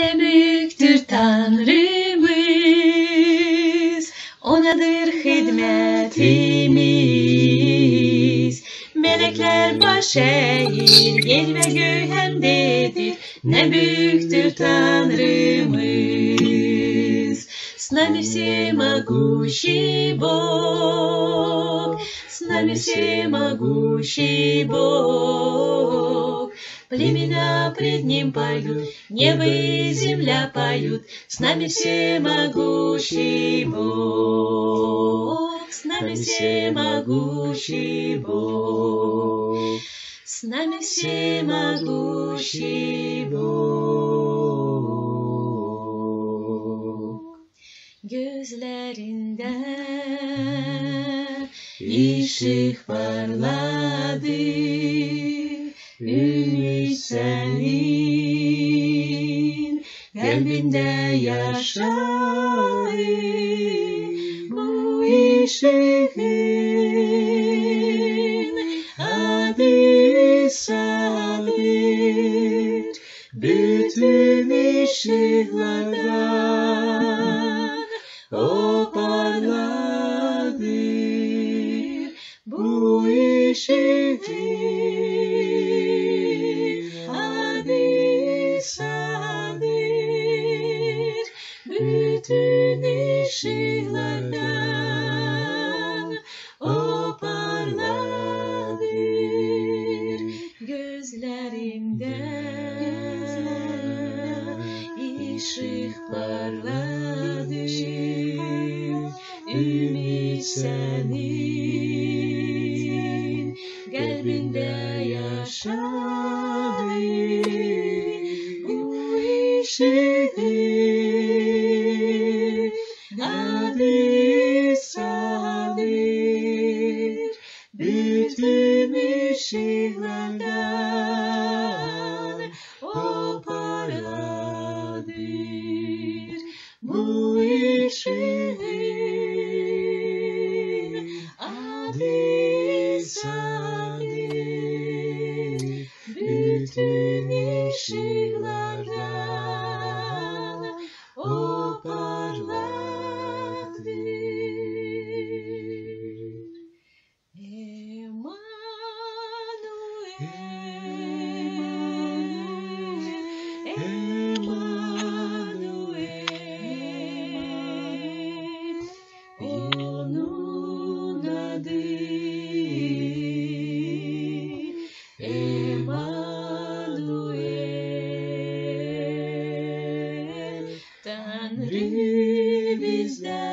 Ne büyüktür Tanrımız, O'nadır hizmetimiz. Melekler baş eğir, yer ve göğ hemdedir. Ne büyüktür Tanrımız. С нами всемогущий Бог, с нами всемогущий Бог. Племена пред Ним поют, небо и земля поют, с нами всемогущий Бог, с нами всемогущий Бог, с нами всемогущий Bог. Gözlerinden ışık parladı, ümit senin kalbinde yaşadı. Bu ışığın adı İsa'dır, bütün ışıklardan o parladır. Bu ışığın adı İsa'dır, bütün ışıklardan o parladır. Gözlerimden ışık parladı, ümit senin kalbinde yaşadı. Bu ışığın adı İsa'dır, bütün ışıklardan o parladır. Bu ışığın adı İsa'dır, bütün ışıklardan o parladır. Onun adı Emanuel. Tanrı bizde,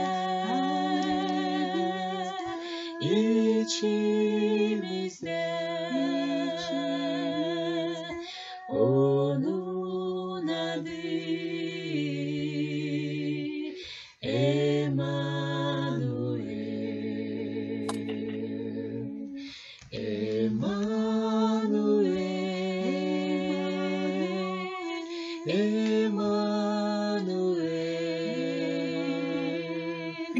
içimizde. Onun adı Emanuel. Emanuel, Emanuel,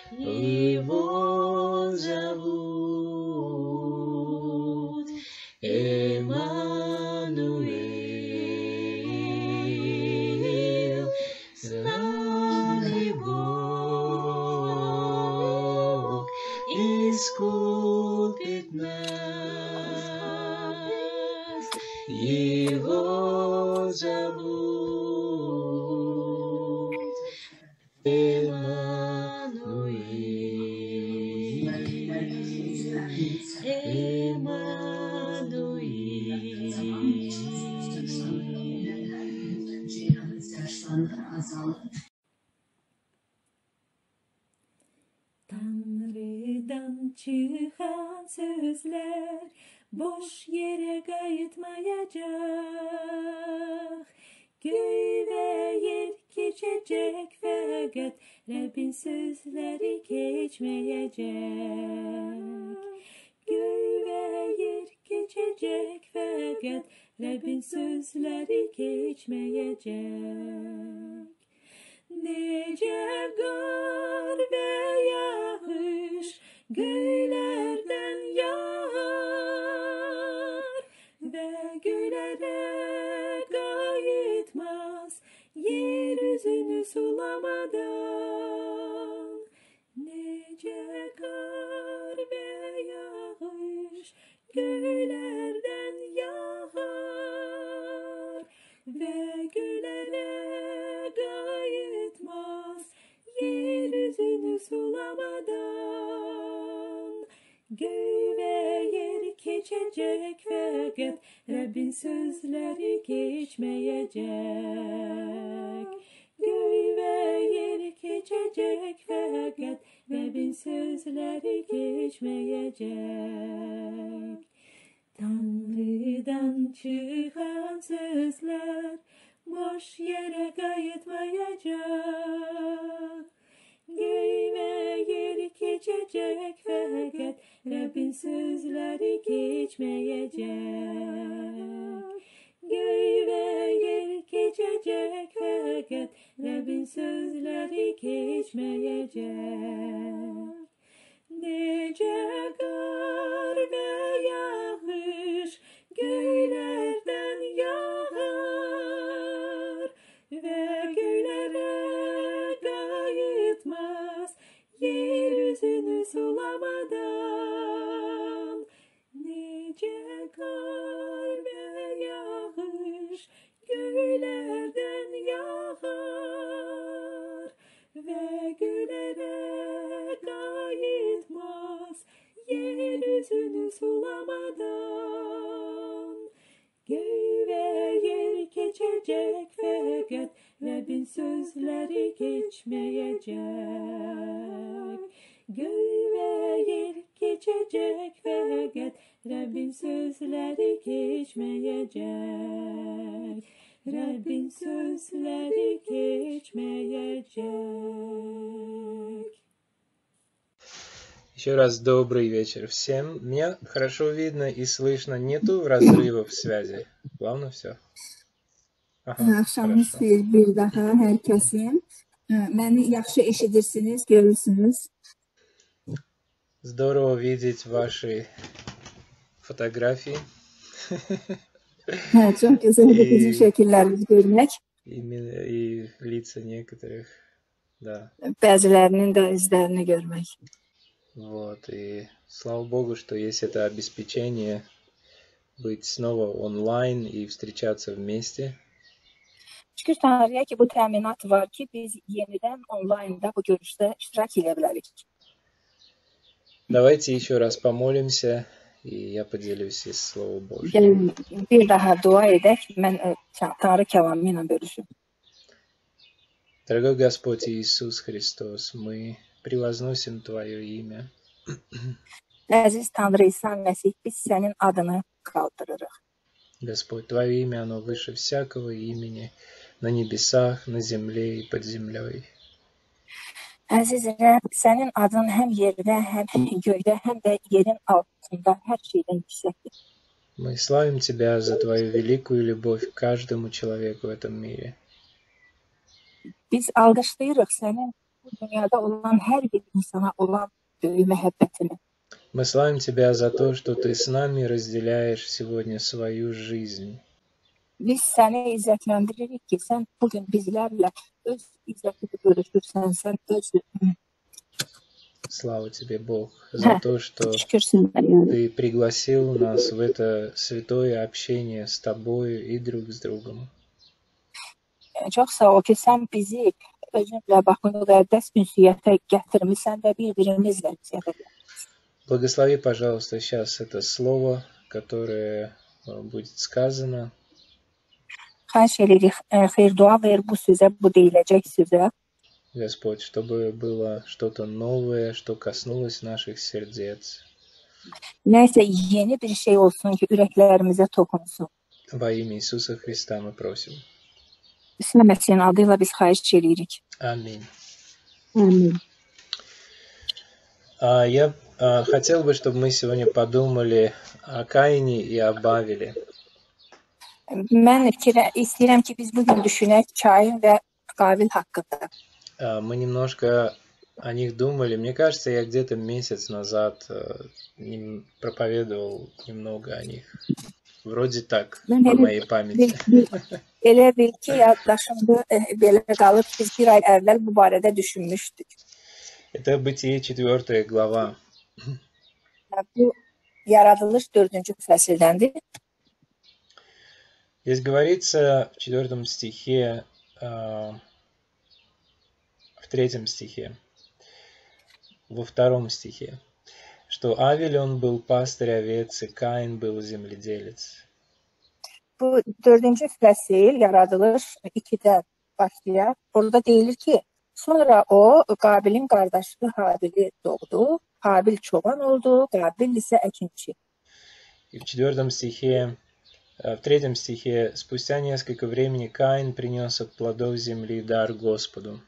Его зовут Эммануэль. С нами Бог искупит нас. Его зовут Эммануэль. Tanrı'dan çıkan sözler boş yere kayıtmayacak. Göğ ve yer geçecek fakat Rabbin sözleri geçmeyecek. Göğ ve yer geçecek fakat Rabbin sözleri geçmeyecek. Nece kar ve yağış göğlerden yağar ve göğlere kayıtmaz yeryüzünü sulamadan. Nece kar ve yağış göğlerden yağar ve göllere kayıtmaz yeryüzünü sulamadan. Göğ ve yer geçecek fakat Rabbin sözleri geçmeyecek. Göğ ve yer geçecek fakat Rabbin sözleri geçmeyecek. Tanrı'dan çıkan sözler boş yere kayıtmayacak. Göğ ve yer geçecek fakat Rabbin sözleri geçmeyecek. Göğ ve yer geçecek fakat Rabbin sözleri geçmeyecek. Nece kar ve yağış göğlerden yağar ve göllere kayıtmaz yeryüzünü sulamadan. Nece kar ve yağış göğlerden yağar ve göllere kayıtmaz yeryüzünü sulamadan. Göğ ve yer geçecek fakat Rabbin sözleri geçmeyecek. Göğ ve yer geçecek fakat Rabbin sözleri geçmeyecek. Rabbin sözleri geçmeyecek. Еще раз добрый вечер всем. Меня хорошо видно и слышно. Нету разрывов связи. Главное все. Ага, Axşamınız хорошо. xeyir bir daha hər kəsin. Məni yaxşı eşidirsiniz, görürsünüz. Здорово видеть ваши фотографии. Hə, çox gözəldir bizim И, şəkillərimizi görmək. и лица некоторых. Да. Bəzilərinin də izlərini görmək. Вот. И слава Богу, что есть это обеспечение быть снова онлайн и встречаться вместе. Şükür Tanrıya ki, bu təminat var ki, biz yenidən onlaynda bu görüşdə iştirak edə bilərik. Давайте еще раз помолимся, и я поделюсь из Слова Божьего. Gəlin bir daha dua edək. Mən Tanrı kəlamı ilə bölüşüm. Дорогой Господь Иисус Христос, мы превозносим Твое имя. Əziz Tanrı İsa Məsih, biz sənin adını qaldırırıq. Господь, Твое имя, оно выше всякого имени на небесах, на земле и под землей. Əziz Rəbb, sənin adın həm yerdə, həm göydə, həm də yerin altında hər şeydən yüksəkdir. Мы славим Тебя за Твою великую любовь к каждому человеку в этом мире. Biz alqışlayırıq sənin bu dünyada olan hər bir insana olan böyük məhəbbətini. Мы славим Тебя за то, что Ты с nami разделяешь сегодня свою жизнь. Biz səni izzətləndiririk ki, sən bugün bizlərlə öz izzətini bölüşürsən, sən öz Слава Тебе, Бог, за то, что şükürsün yəni. Ты пригласил нас в это святое общение с Тобою и друг с другом. Çox sağ ol ki, sən bizi özünlə bax bu müqəddəs ünsiyyətə gətirmisən və bir-birimizlə ünsiyyətə gətirmisən. Благослови, пожалуйста, сейчас это слово, которое будет сказано. Xahiş edirik, xeyir dua ver bu sözə, bu deyiləcək sözə. Господь, чтобы было что-то новое, что kosнулось наших сердец. Nəysə yeni bir şey olsun ki, ürəklərimizə toxunsun. Во имя Иисуса Христа мы просим. İsa Məsihin adıyla biz xahiş edirik. Аминь. Amin. Я хотел бы, чтобы мы сегодня подумали о Каине и о Бавеле. Mən istəyirəm ki, biz bugün düşünək Kain və Qabil haqqında. Мы немножко о них думали. Мне кажется, я где-то месяц назад проповедовал немного о них. Вроде так, по моей памяти. Elə bil ki, yaddaşımda belə qalıb, biz bir ay əvvəl bu barədə düşünmüşdük. Это Бытие 4 глава. Bu yaradılış 4-cü fəsildəndir. Здесь говорится в 4 стихе, в 3 стихе, во 2 стихе, что Авель, он был пастырь овец, и Каин был земледелец. Bu 4-cü fəsil yaradılış 2-də başlayır. Burada deyilir ki, sonra o Qabilin qardaşı Habili doğdu. Habil çoban oldu, Qabil isə əkinçi. И в 4 стихе, в 3 стихе, спустя несколько времени Каин принес от плодов земли дар Господу.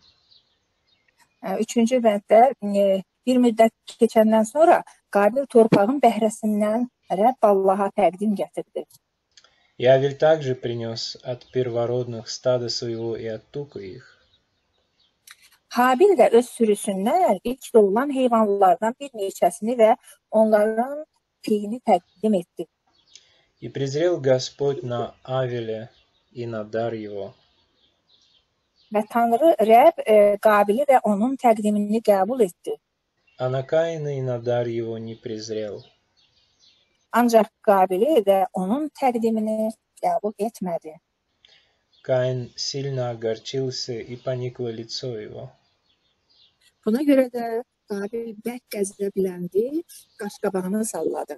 3-cü bənddə bir müddət keçəndən sonra Qabil torpağın bəhrəsindən Rəbb Allaha təqdim gətirdi. И Авель также принес от первородных стада своего и от тука их. Habil də öz sürüsündən ilk doğulan heyvanlardan bir neçəsini və onların peyini təqdim etdi. И презрел Господь на Авеля и на дар его. Və Tanrı Rəbb Qabili və onun təqdimini qəbul etdi. А на Каина и на дар его не презрел. Ancaq Qabili və onun təqdimini qəbul etmədi. Каин сильно огорчился, и поникло лицо его. Buna görə də Qabil bərk qəzəbləndi, qaşqabağını salladı.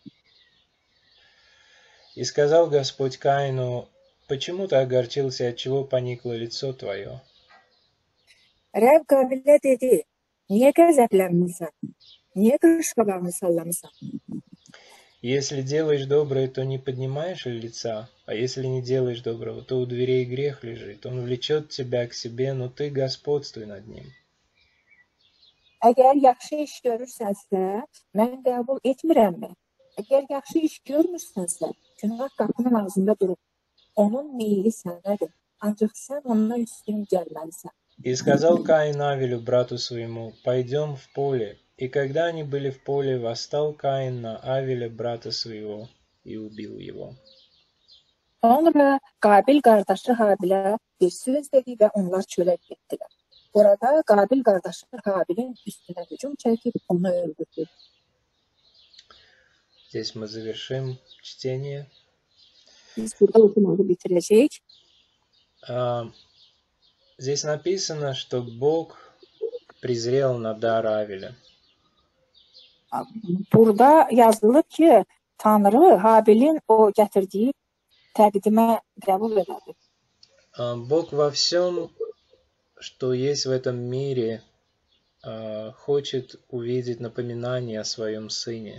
И сказал Господь Каину: почему ты огорчился, отчего поникло лицо твое? Rəbb Qabilə dedi, niyə qəzəblənmirsən? Niyə qaşqabağını sallamısan? Если делаешь доброе, то не поднимаешь ли лица, а если не делаешь доброго, то у дверей грех лежит. Он влечет тебя к себе, но ты господствуй над ним. Əgər yaxşı iş görürsənsə, mən qəbul etmirəmmi? Əgər yaxşı iş görmürsənsə, günah qapının ağzında durub, onun meyli sənədir. Ancaq sən ondan üstün gəlməlisən. И сказал Каин Авелю, брату своему: пойдем в поле. И когда они были в поле, восстал Каин на Авеля, брата своего, и убил его. Sonra Qabil qardaşı Habilə bir söz dedi və onlar çölə getdilər. Orada Qabil qardaşı Habilin üstünə hücum çəkib onu öldürdü. Здесь мы завершим чтение. Biz burada oxumağı bitirəcəyik. Здесь написано, что Бог презрел на дар Авеля. Burada yazılıb ki, Tanrı Habilin o gətirdiyi təqdimə qəbul elədi. Бог во всем, что есть в этом мире, хочет увидеть напоминание о своем Сыне.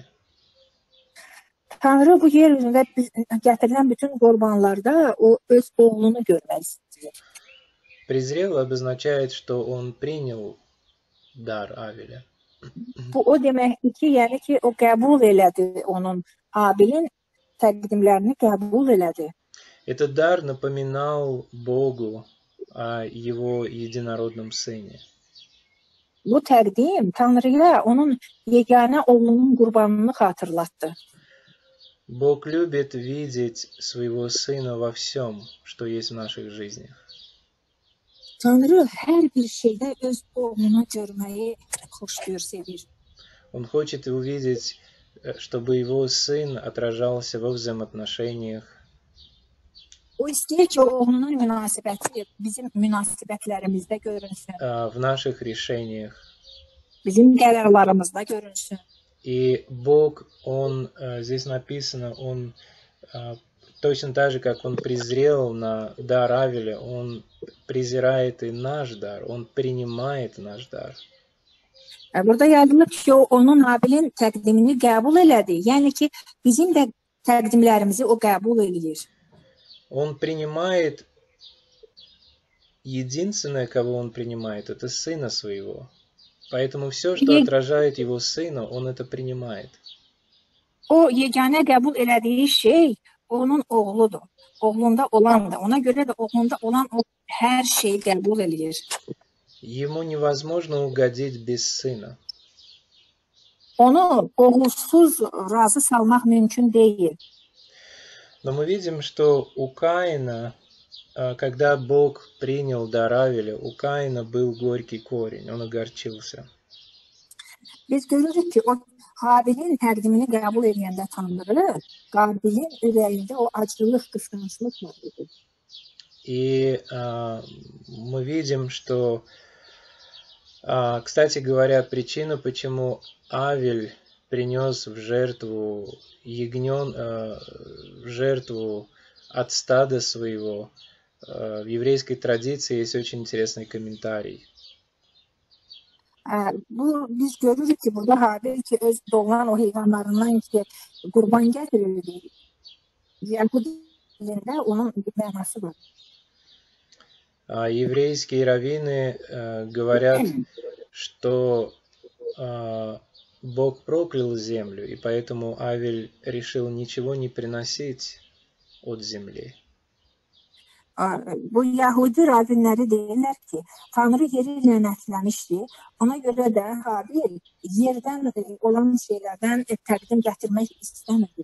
Tanrı bu yer üzündə gətirilən bütün qurbanlarda o öz oğlunu görmək istəyir. Презрел обозначает, что он принял дар Авеля. Bu o deməkdir ki, yəni ki, o qəbul elədi onun, Habilin təqdimlərini qəbul elədi. Этот дар напоминал Богу о его единородном Сыне. Bu təqdim Tanrıya onun yeganə oğlunun qurbanını xatırlatdı. Бог любит видеть своего Сына во всем, что есть в наших жизнях. Tanrı hər bir şeydə öz oğlunu görməyi xoşlayır, sevir. Он хочет увидеть, чтобы его Сын отражался во взаимоотношениях. O istəyir ki, oğlunun münasibəti bizim münasibətlərimizdə görünsün. В наших решениях. Bizim qərarlarımızda görünsün. И Бог, Он, здесь написано, Он точно так же, как Он презрел на дар Авеля, Он презирает и наш дар, Он принимает наш дар. Burada yazılıb ki, onun Habilin təqdimini qəbul elədi. Yəni ki, bizim də təqdimlərimizi o qəbul eləyir. Он принимает, единственное, кого Он принимает, это Сына Своего. Поэтому все, что отражает Его Сына, Он это принимает. O yeganə qəbul elədiyi şey onun oğludur. Oğlunda olandır. Ona görə də oğlunda olan o hər şeyi qəbul eləyir. Ему невозможно угодить без Сына. Onu oğulsuz razı salmaq mümkün deyil. Но мы видим, что у Каина когда Бог принял дар Авеля, у Каина был горький корень, он огорчился. Biz görürük ki, o Habilin təqdimini qəbul edəndə Tanrı, Qabilin ürəyində o acılıq, qısqanclıq var idi. И мы видим, что, кстати говоря, причину, почему Авель принес в жертву в жертву от стада своего, в еврейской традиции есть очень интересный комментарий. Biz görürük ki, burada Habil ki, öz doğulan o heyvanlarından ki, qurban gətirirdi. Yahudi dilində onun bir mənası var. Еврейские раввины говорят, что Бог проклял землю, и поэтому Авель решил ничего не приносить от земли. Bu Yahudi ravinləri deyirlər ki, Tanrı yeri lənətləmişdi. Ona görə də Habil yerdən olan şeylərdən təqdim gətirmək istəmədi.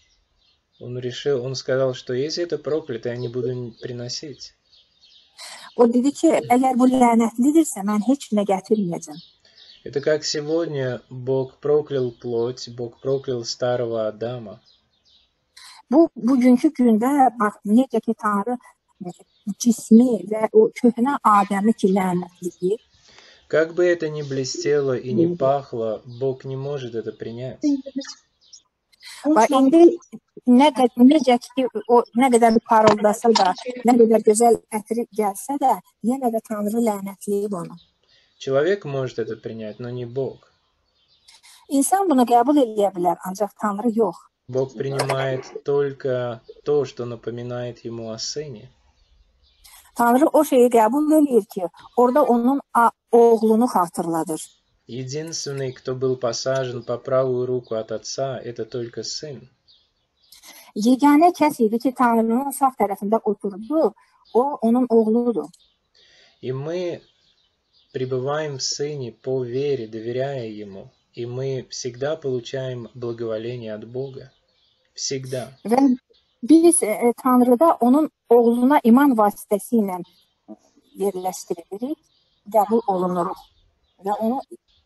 Он сказал, что если это проклято, я не буду приносить. O dedi ki, əgər bu lənətlidirsə, mən heç nə gətirməyəcəm. Это как сегодня Бог проклял плоть, Бог проклял старого Адама. Bugünkü gündə bax necə ki Tanrı cismi və o köhnə Adəmi ki lənətləyir. Как бы это ни blестело и не пахло, Бог не может это принять. Və indi necə ki o nə qədər parıldasa da, nə qədər gözəl ətri gəlsə də, yenə də Tanrı lənətləyib onu. Человек может это принять, но не Бог. İnsan bunu qəbul edə bilər, ancaq Tanrı yox. Бог принимает только то, что напоминает ему о сыне. Tanrı o şeyi qəbul edir ki, orada onun oğlunu xatırladır. Единственный, кто был посажен по правую руку от отца, это только сын. Yeganə kəs idi ki, Tanrının sağ tərəfində oturdu, o onun oğludur. И мы пребываем в сыне по вере, доверяя ему, и мы всегда получаем благоволение от Бога. Всегда. Və biz Tanrıda onun oğluna iman vasitəsilə yerləşdiririk, qəbul olunuruq. Və onu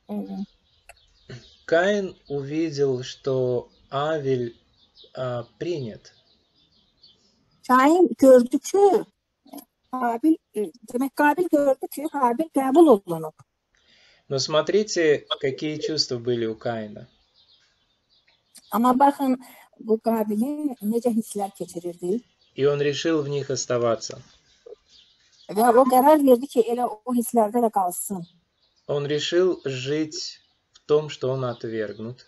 Каин увидел, что Авель принят. Kain gördü ki, Qabil gördü ki, Habil qəbul olunub. Но смотрите, какие чувства были у Каина. Amma baxın, bu Qabilin necə hisslər keçirirdi. И он решил в них оставаться. Və o qərar verdi ki, elə o hisslərdə də qalsın. Он решил жить в том, что он отвергнут.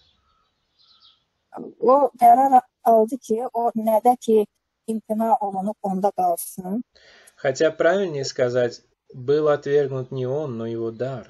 O qərar aldı ki, o nədə ki, imtina olunub, onda qalsın. Хотя правильнее сказать, был отвергнут не он, но его дар.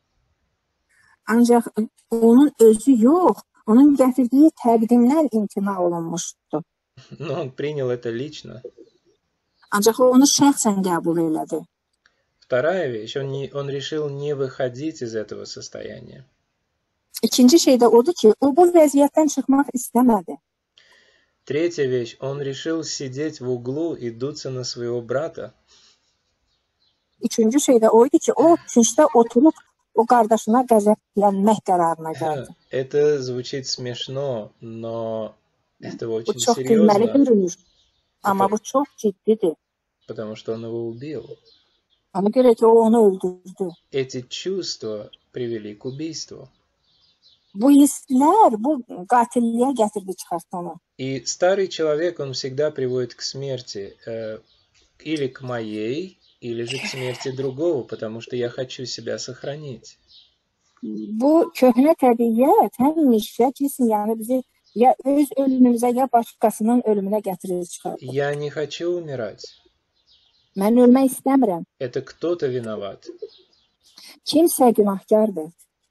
Ancaq onun özü yox, onun gətirdiyi təqdimdən imtina olunmuşdu. Но он принял это lично. Ancaq o onu şəxsən qəbul elədi. Вторая вещь, он решил не выходить из этого состояния. İkinci şey də odur ki, o bu vəziyyətdən çıxmaq istəmədi. Третья вещь, он решил сидеть в углу и дуться на своего брата. Üçüncü şey də o idi ki, o küncdə oturub o qardaşına qəzəblənmək qərarına gəldi. Это звучит смешно, но это Bu очень çox gülməli серьезно, görünür, amma bu çox ciddidir. потому что он его убил. Ona görə ki, o onu öldürdü. Эти чувства привели к убийству. Bu hisslər bu qatilliyə gətirdi, çıxartdı onu. И старый человек, он всегда приводит к смерти, или к моей, или же к смерти другого, потому что я хочу себя сохранить. Bu köhnə təbiət həmişə kesin, yəni bizi ya öz ölümümüzə, ya başqasının ölümünə gətirir, çıxardır. Я не хочу умирать. Mən ölmək istəmirəm. Это кто-то виноват. Kimsə günahkardır.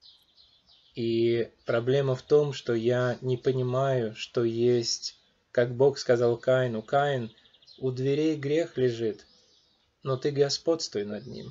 И проблема в том, что я не понимаю, что есть, как Бог сказал Каину, Каин, у дверей грех лежит, но ты господствуй над ним.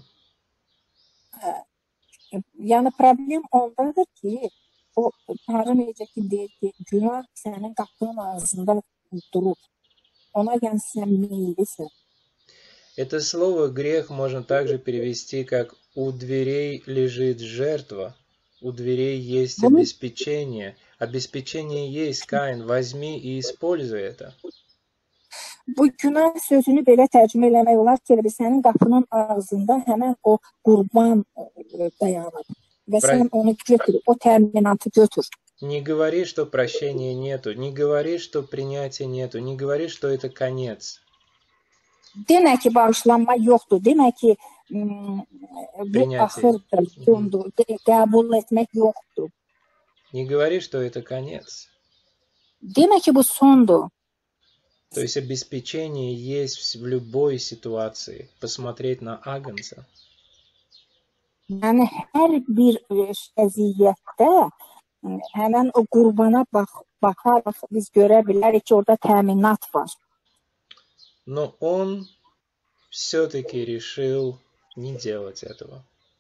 Yəni problem ondadır ki, o Tanrı necə ki deyir ki, günah sənin qapının ağzında durub. Ona yəni sən meyillisən. Это слово «грех» можно также перевести как «у дверей лежит жертва», «у дверей есть Bunu, обеспечение». Обеспечение есть, Каин, возьми и используй это. bu günah sözünü belə tərcümə eləmək olar ki, elə bil sənin qapının ağzında həmən o qurban dayanır və Про- sən onu götür, o təminatı götür. Не говори, что прощения нету, не говори, что принятия нету, не говори, что это конец. Demə ki, bağışlanma yoxdur, demə ki, bu Принятие. axırdır, sondur, qəbul etmək yoxdur. Не говори, что это конец. Demə ki, bu sondur. То есть обеспечение есть в любой ситуации. Посмотреть на Агнца. Yəni, hər bir vəziyyətdə həmən o qurbana baxaraq biz görə bilərik ki, orada təminat var. Но он все-таки решил не делать этого.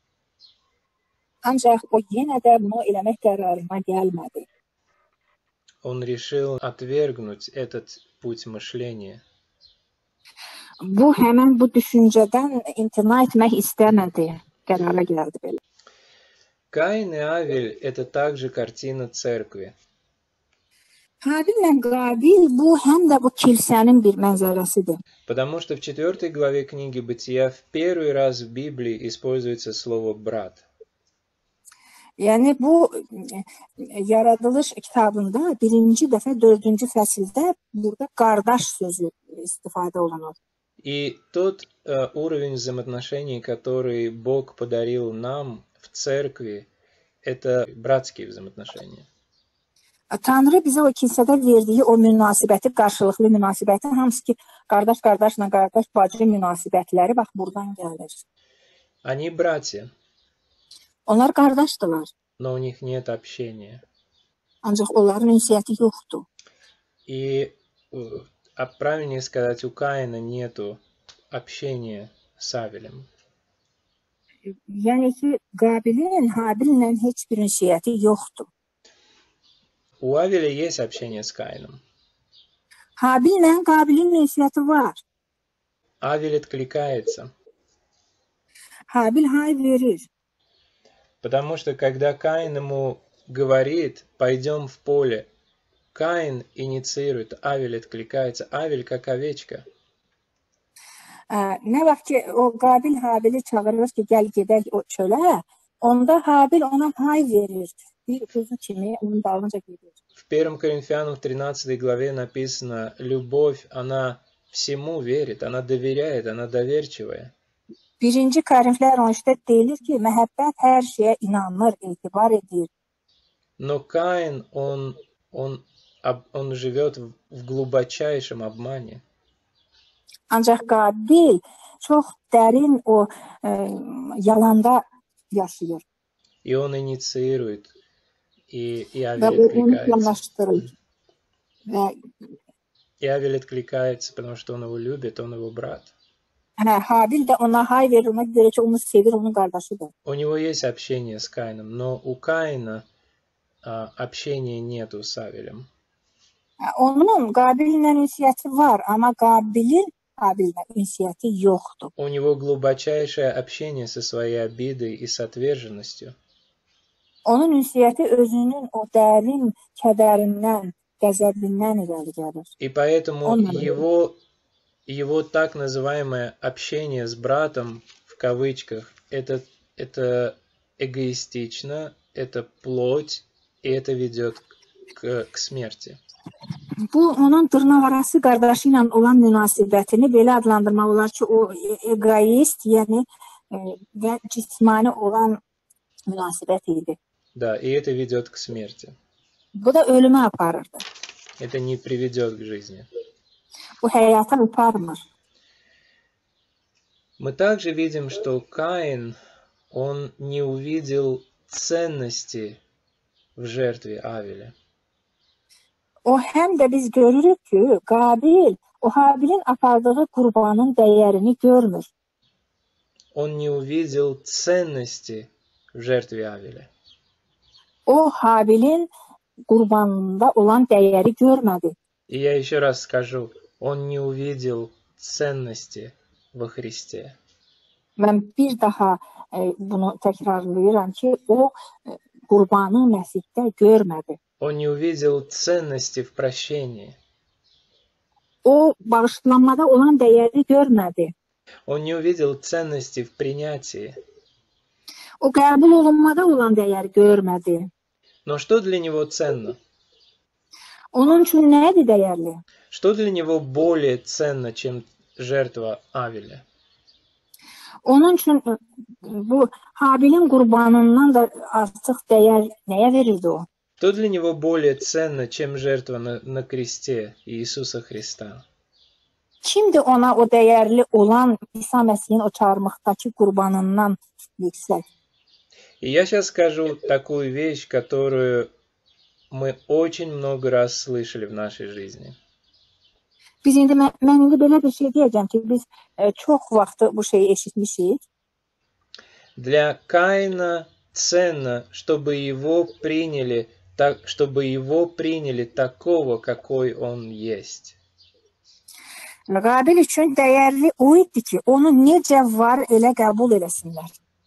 Ancaq o yenə də bunu eləmək qərarına gəlmədi. Он решил отвергнуть этот путь мышления. Bu həmən bu düşüncədən imtina etmək istəmədi, qərara gəldi belə. Каин и Авель – это также картина церкви. Habillə Qabil bu həm də bu kilsənin bir mənzərəsidir. Потому что в 4 главе книги Бытия в первый раз в Библии используется слово «брат». Yəni bu yaradılış kitabında birinci dəfə 4-cü fəsildə burada qardaş sözü istifadə olunur. И тот уровень взаимоотношений, который Бог подарил нам в церкви, это братские взаимоотношения. Tanrı bizə o kilsədə verdiyi o münasibəti, qarşılıqlı münasibəti, hamısı ki, qardaş-qardaşla qardaş-bacı münasibətləri bax buradan gəlir. Они братья, Onlar qardaşdılar, но у них нет общения. ancaq onların ünsiyyəti yoxdur. И правильнее сказать, у Каина нету общения с Авелем. Yəni ki, Qabilin Habillə heç bir ünsiyyəti yoxdur. У Авеля есть общение с Каином. Habillə Qabilin ünsiyyəti var. Авель откликается. Habil hay verir. Потому что когда Каин ему говорит, пойдем в поле, Каин инициирует, Авель откликается. Авель как овечка. Nə vaxt ki, o Qabil Habili çağırır ki, gəl gedək o çölə, onda Habil ona hay verir. Bir quzu kimi onun dalınca gedir. В 1 Коринфянам в 13 главе написано, любовь, она всему верит, она доверяет, она доверчивая. 1-ci Korinflər 13-də deyilir ki, məhəbbət hər şeyə inanır, etibar edir. Но Каин, он живет в глубочайшем обмане. Ancaq Qabil çox dərin o yalanda yaşayır. И он инициирует, и Və Авель o onu откликается. planlaşdırır. Və И Авель откликается, потому что он его любит, он его брат. Habil də ona hay verir, ona görə ki, onu sevir, onun qardaşıdır. У него есть общение с Каином, но у Каина общения нету с Авелем. Onun Qabillə ünsiyyəti var, amma Qabilin Habillə ünsiyyəti yoxdur. У него glубочайшее общение со своей обидой и с отверженностью. Onun ünsiyyəti özünün o dərin kədərindən, qəzəblindən irəli gəlir. И поэтому Он его так называемое общение с братом, в кавычках, это эгоистично, это плоть, и это ведет к смерти. Bu onun dırnaqarası qardaşı ilə olan münasibətini belə adlandırmaq olar ki, o egoist, yəni və cismani olan münasibət idi. Да, и это ведет к смерти. Bu da ölümə aparırdı. Это не приведет к жизни. Bu həyata aparmır. Мы также видим, что Каин, он не увидел ценности в жертве Авеля. O həm də biz görürük ki, Qabil o Habilin apardığı qurbanın dəyərini görmür. Он не увидел ценности в жертве Авеля. O Habilin qurbanında olan dəyəri görmədi. И я еще раз скажу, он не увидел ценности во Христе. Mən bir daha bunu təkrarlayıram ki, o qurbanı Məsihdə görmədi. Он не увидел ценности в прощении. O bağışlanmada olan dəyəri görmədi. Он не увидел ценности в принятии. O qəbul olunmada olan dəyəri görmədi. Но что для него ценно? Onun üçün nə idi dəyərli? Что для него более ценно, чем жертва Авеля? Onun üçün bu Habilin qurbanından da artıq dəyər nəyə verirdi o? Что для него более ценно, чем жертва на кресте Иисуса Христа? Kimdir ona o dəyərli olan İsa Məsihin o çarmıqdakı qurbanından yüksək? И я сейчас скажу такую вещь, которую мы очень много раз слышали в нашей жизни. Biz indi mən indi belə bir şey deyəcəm ki, biz çox vaxt bu şeyi eşitmişik. Для Каина ценно, чтобы его приняли такого, какой он есть. Qabil üçün dəyərli o idi ki, onu necə var elə qəbul eləsinlər.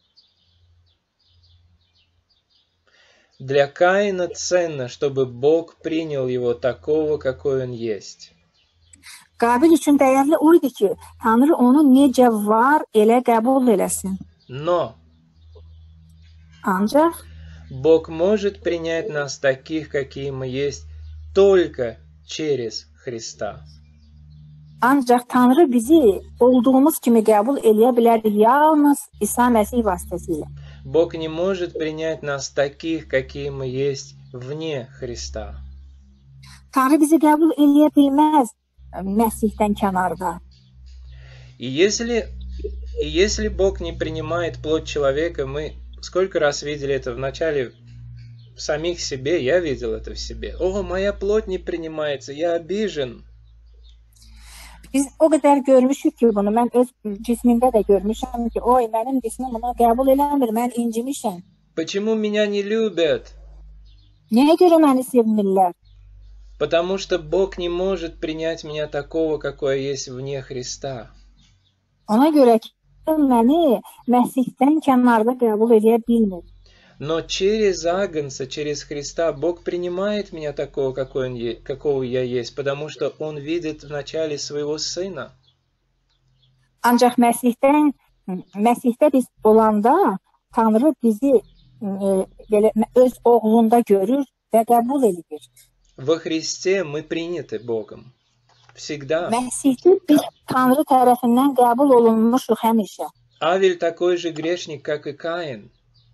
Для Каина ценно, чтобы Бог принял его такого, какой он есть. Qabil üçün dəyərli o idi ki, Tanrı onu necə var elə qəbul eləsin. Но Ancaq Бог может принять нас таких, какие мы есть, только через Христа. Ancaq Tanrı bizi olduğumuz kimi qəbul eləyə bilər yalnız İsa Məsih vasitəsilə. Бог не может принять нас таких, какие мы есть, вне Христа. Tanrı bizi qəbul eləyə bilməz Məsihdən kənarda. И если Бог не принимает плоть человека, мы сколько раз видели это в начале в самих себе, я видел это в себе. О, моя плоть не принимается, я обижен. Biz o qədər görmüşük ki, bunu mən öz cismimdə də görmüşəm ki, oy mənim cismim bunu qəbul eləmir, mən incimişəm. Почему меня не любят? Nəyə görə məni sevmirlər? Потому что Бог не может принять меня такого, какой я есть вне Христа. Ona görə ki, məni Məsihdən kənarda qəbul eləyə bilmir. Но через Агнца, через Христа, Бог принимает меня такого, какого я есть, потому что Он видит в начале своего Сына. Ancaq Məsihdə biz olanda Tanrı bizi belə öz oğlunda görür və qəbul edir. Во Христе мы приняты Богом. Всегда. Məsihdə biz Tanrı tərəfindən qəbul olunmuşuq həmişə. Авель такой же грешник, как и Каин.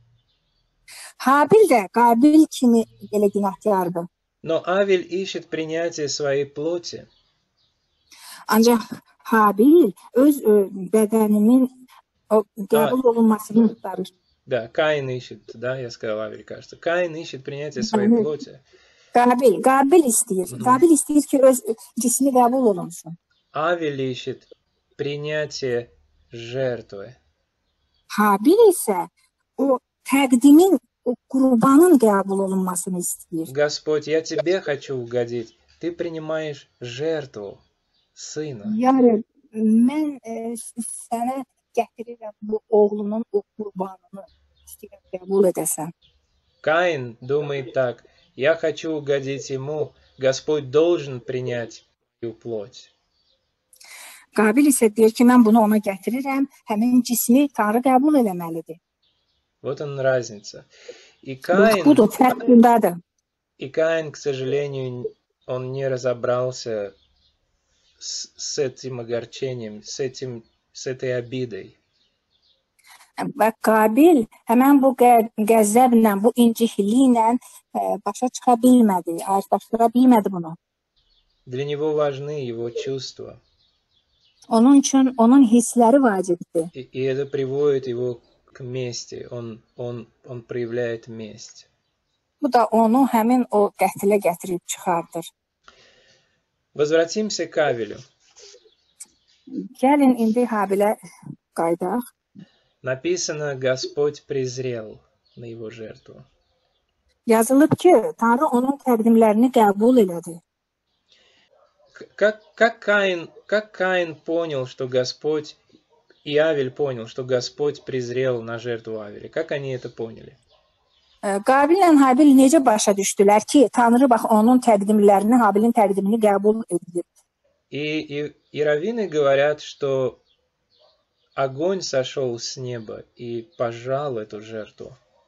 Habil də Qabil kimi elə günahkardır. Но Авель ищет принятие своей плоти. Ancaq Habil öz bədəninin qəbul olunmasını istedir. Да, Каин ищет, да, я сказал Авель, кажется. Каин ищет принятие своей плоти. Qabil istəyir. Qabil istəyir ki, öz cismi qəbul olunsun. Авель ищет принятие жертвы. Habil isə o təqdimin, o qurbanın qəbul olunmasını istəyir. Господь, я тебе хочу угодить. Ты принимаешь жертву Сына. Yəni, mən sənə gətirirəm bu oğlunun o qurbanını istəyirəm qəbul edəsən. Каин думает так. Я хочу угодить ему. Господь должен принять мою плоть. Qabil isə deyir ki, mən bunu ona gətirirəm, həmin cismi Tanrı qəbul eləməlidir. Вот он разница. И Budur, fərq bundadır. Каин, к сожалению, он не разобрался с этим огорчением, с этой обидой. Və Qabil həmən bu qəzəblə, bu incikliklə başa çıxa bilmədi, ayrışdıra bilmədi bunu. Для него важны его чувства. Onun üçün onun hissləri vacibdir. И это приводит его к мести. Он проявляет месть. Bu da onu həmin o qətlə gətirib çıxardır. Возвратимся к Авелю. Gəlin indi Habilə qayıdaq. Написано, Господь презрел на его жертву. Yazılıb ki, Tanrı onun təqdimlərini qəbul elədi. Как Каин понял, что Господь и Авель понял, что Господь презрел на жертву Авеля? Как они это поняли? Qabillə Habil necə başa düşdülər ki, Tanrı bax onun təqdimlərini, Habilin təqdimini qəbul edib. И раввины говорят, что огонь сошел с неба и пожрал эту жертву.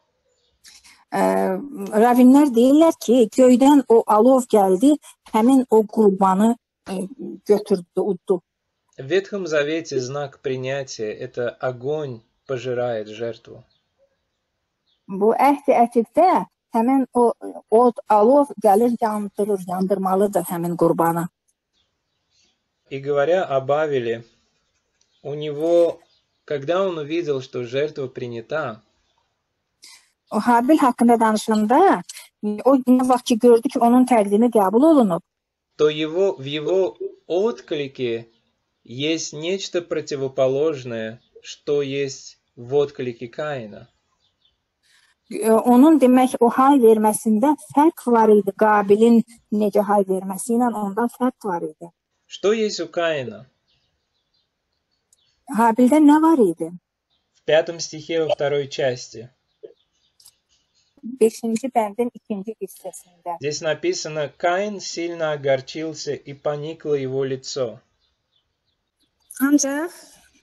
Ravinlər deyirlər ki, göydən o alov gəldi, həmin o qurbanı götürdü, uddu. В Ветхом Завете знак принятия – это огонь пожирает жертву. Bu əhd-i ətiqdə həmin o od, alov gəlir, yandırır, yandırmalıdır həmin qurbanı. И говоря об Авеле, у него, когда он увидел, что жертва принята, O Habil haqqında danışanda, o nə vaxt ki gördü ki, onun təqdimi qəbul olunub, то в его отклике есть нечто противоположное, что есть в отклике Каина. onun demək o hay verməsində fərq var idi. Qabilin necə hay verməsi ilə ondan fərq var idi. Что есть у Каина? Habildə nə var idi? В 5 стихе во второй части. 5-ci bəndin 2-ci hissəsində. Здесь написано: «Каин сильно огорчился, и поникло его лицо». Ancaq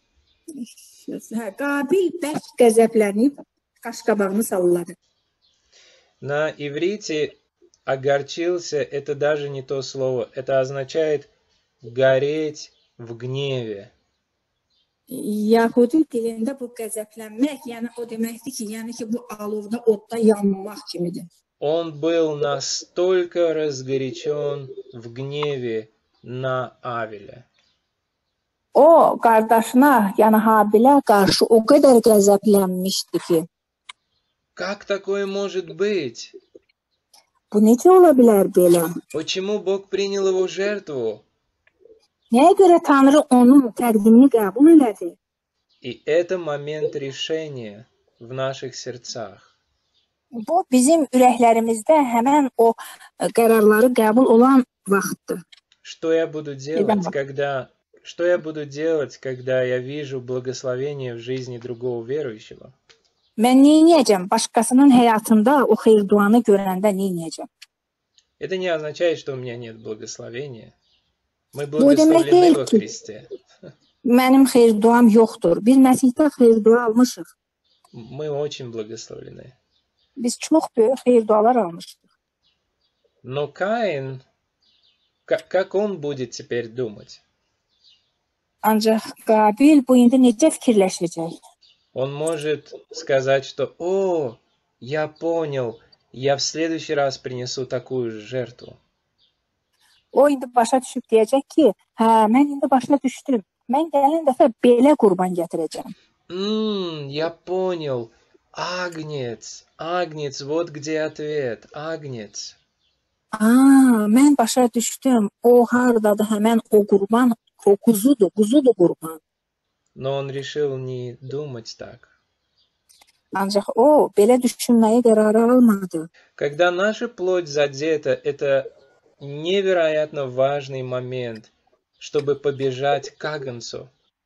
Qabil bərk qəzəblənib qaşqabağını salladı. На иврите огорчился – это даже не то слово. Это означает гореть в гневе. Yahudi dilində bu qəzəblənmək, yəni o deməkdir ki, yəni ki bu alovda, odda yanmaq kimidir. Он был настолько разгорячен в гневе на Авеля. O qardaşına, yəni Habilə qarşı o qədər qəzəblənmişdi ki, Как такое может быть? bu necə ola bilər belə? Почему Бог принял его жертву? Nəyə görə Tanrı onun təqdimini qəbul elədi? И это момент решения в наших сердцах. Bu bizim ürəklərimizdə həmən o qərarları qəbul olan vaxtdır. Что я буду делать, когда я вижу благословение в жизни другого верующего? Mən neyniyəcəm? Başqasının həyatında o xeyir duanı görəndə neyniyəcəm? Это не означает, что у меня нет благословения. Мы благословлены во Христе. Mənim xeyir duam yoxdur. Biz Məsihdə xeyir dua almışıq. Мы очень благословлены. Biz çox böyük xeyir dualar almışıq. Но Каин, как он будет теперь думать? Ancaq Qabil bu indi necə fikirləşəcək? Он может сказать, что «О, я понял, я в следующий раз принесу такую же жертву». O indi başa düşüb deyəcək ki, hə, mən indi başa düşdüm. Mən gələn dəfə belə qurban gətirəcəm. Я понял. Агнец, вот где ответ. Агнец. Mən başa düşdüm. O hardadır həmən o qurban, o quzudur qurban. Но он решил не думать так. Ancaq o belə düşünməyi qərara almadı. Когда наша плоть задета, это невероятно важный момент, чтобы побежать к Агнцу.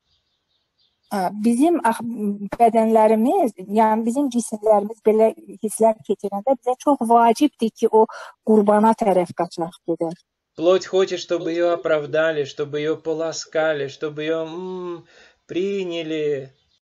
Bizim bədənlərimiz, yəni bizim cisimlərimiz belə hisslər keçirəndə bizə çox vacibdir ki, o qurbana tərəf qaçaq gedək. Плоть хочет, чтобы ее оправдали, чтобы ее поласкали, чтобы ее приняли.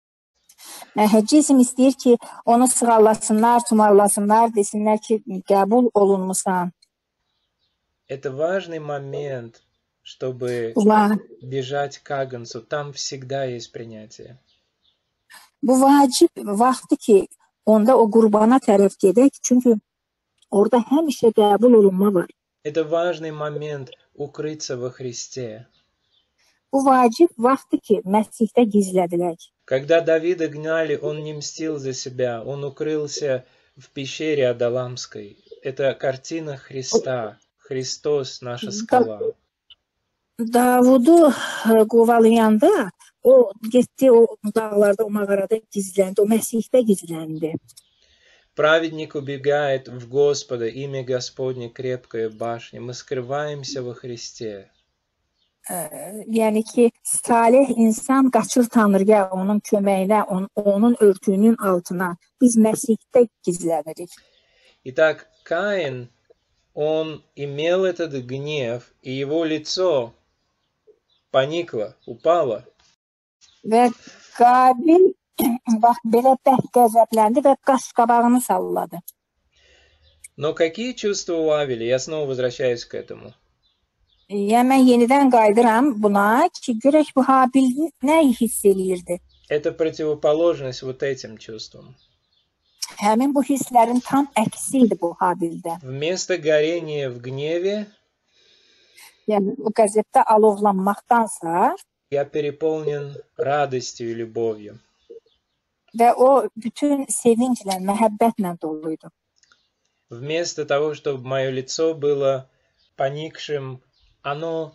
Cisim istəyir ki, onu sığallasınlar, tumarlasınlar, desinlər ki, qəbul olunmusan. Это важный момент, чтобы бежать к Агнцу. Там всегда есть принятие. Bu vacib vaxtdır ki, onda o qurbana tərəf gedək, çünki orada həmişə qəbul olunma var. Это важный момент укрыться во Христе. Bu vacib vaxtdır ki, Məsihdə gizlədilək. Когда Давида гнали, он не мстил за себя, он укрылся в пещере Адамской. Это картина Христа. Христос наша скала. Davudu qovalayanda o getdi o dağlarda, o mağarada gizləndi, o Məsihdə gizləndi. Праведник убегает в Господа, имя Господне крепкая башня. Мы скрываемся во Христе. yəni ki, salih insan qaçır Tanrıya, onun köməyinə, onun örtüyünün altına. Biz Məsihdə gizlənirik. Итак, Каин, он имел этот гнев, и его лицо поникло, упало. Və Qabil bax belə bərk qəzəbləndi və qaş-qabağını salladı. Но какие чувства у Авеля? Я снова возвращаюсь к этому. Yəni mən yenidən qayıdıram buna ki, görək bu Habil nə hiss eləyirdi. Это противоположность вот этим чувствам. Həmin bu hisslərin tam əksi idi bu Habildə. Вместо горения в гневе Yəni o qəzəbdə alovlanmaqdansa я переполнен радостью и любовью. və o bütün sevinclə, məhəbbətlə doluydu. Вместо того, чтобы мое лицо было поникшим, оно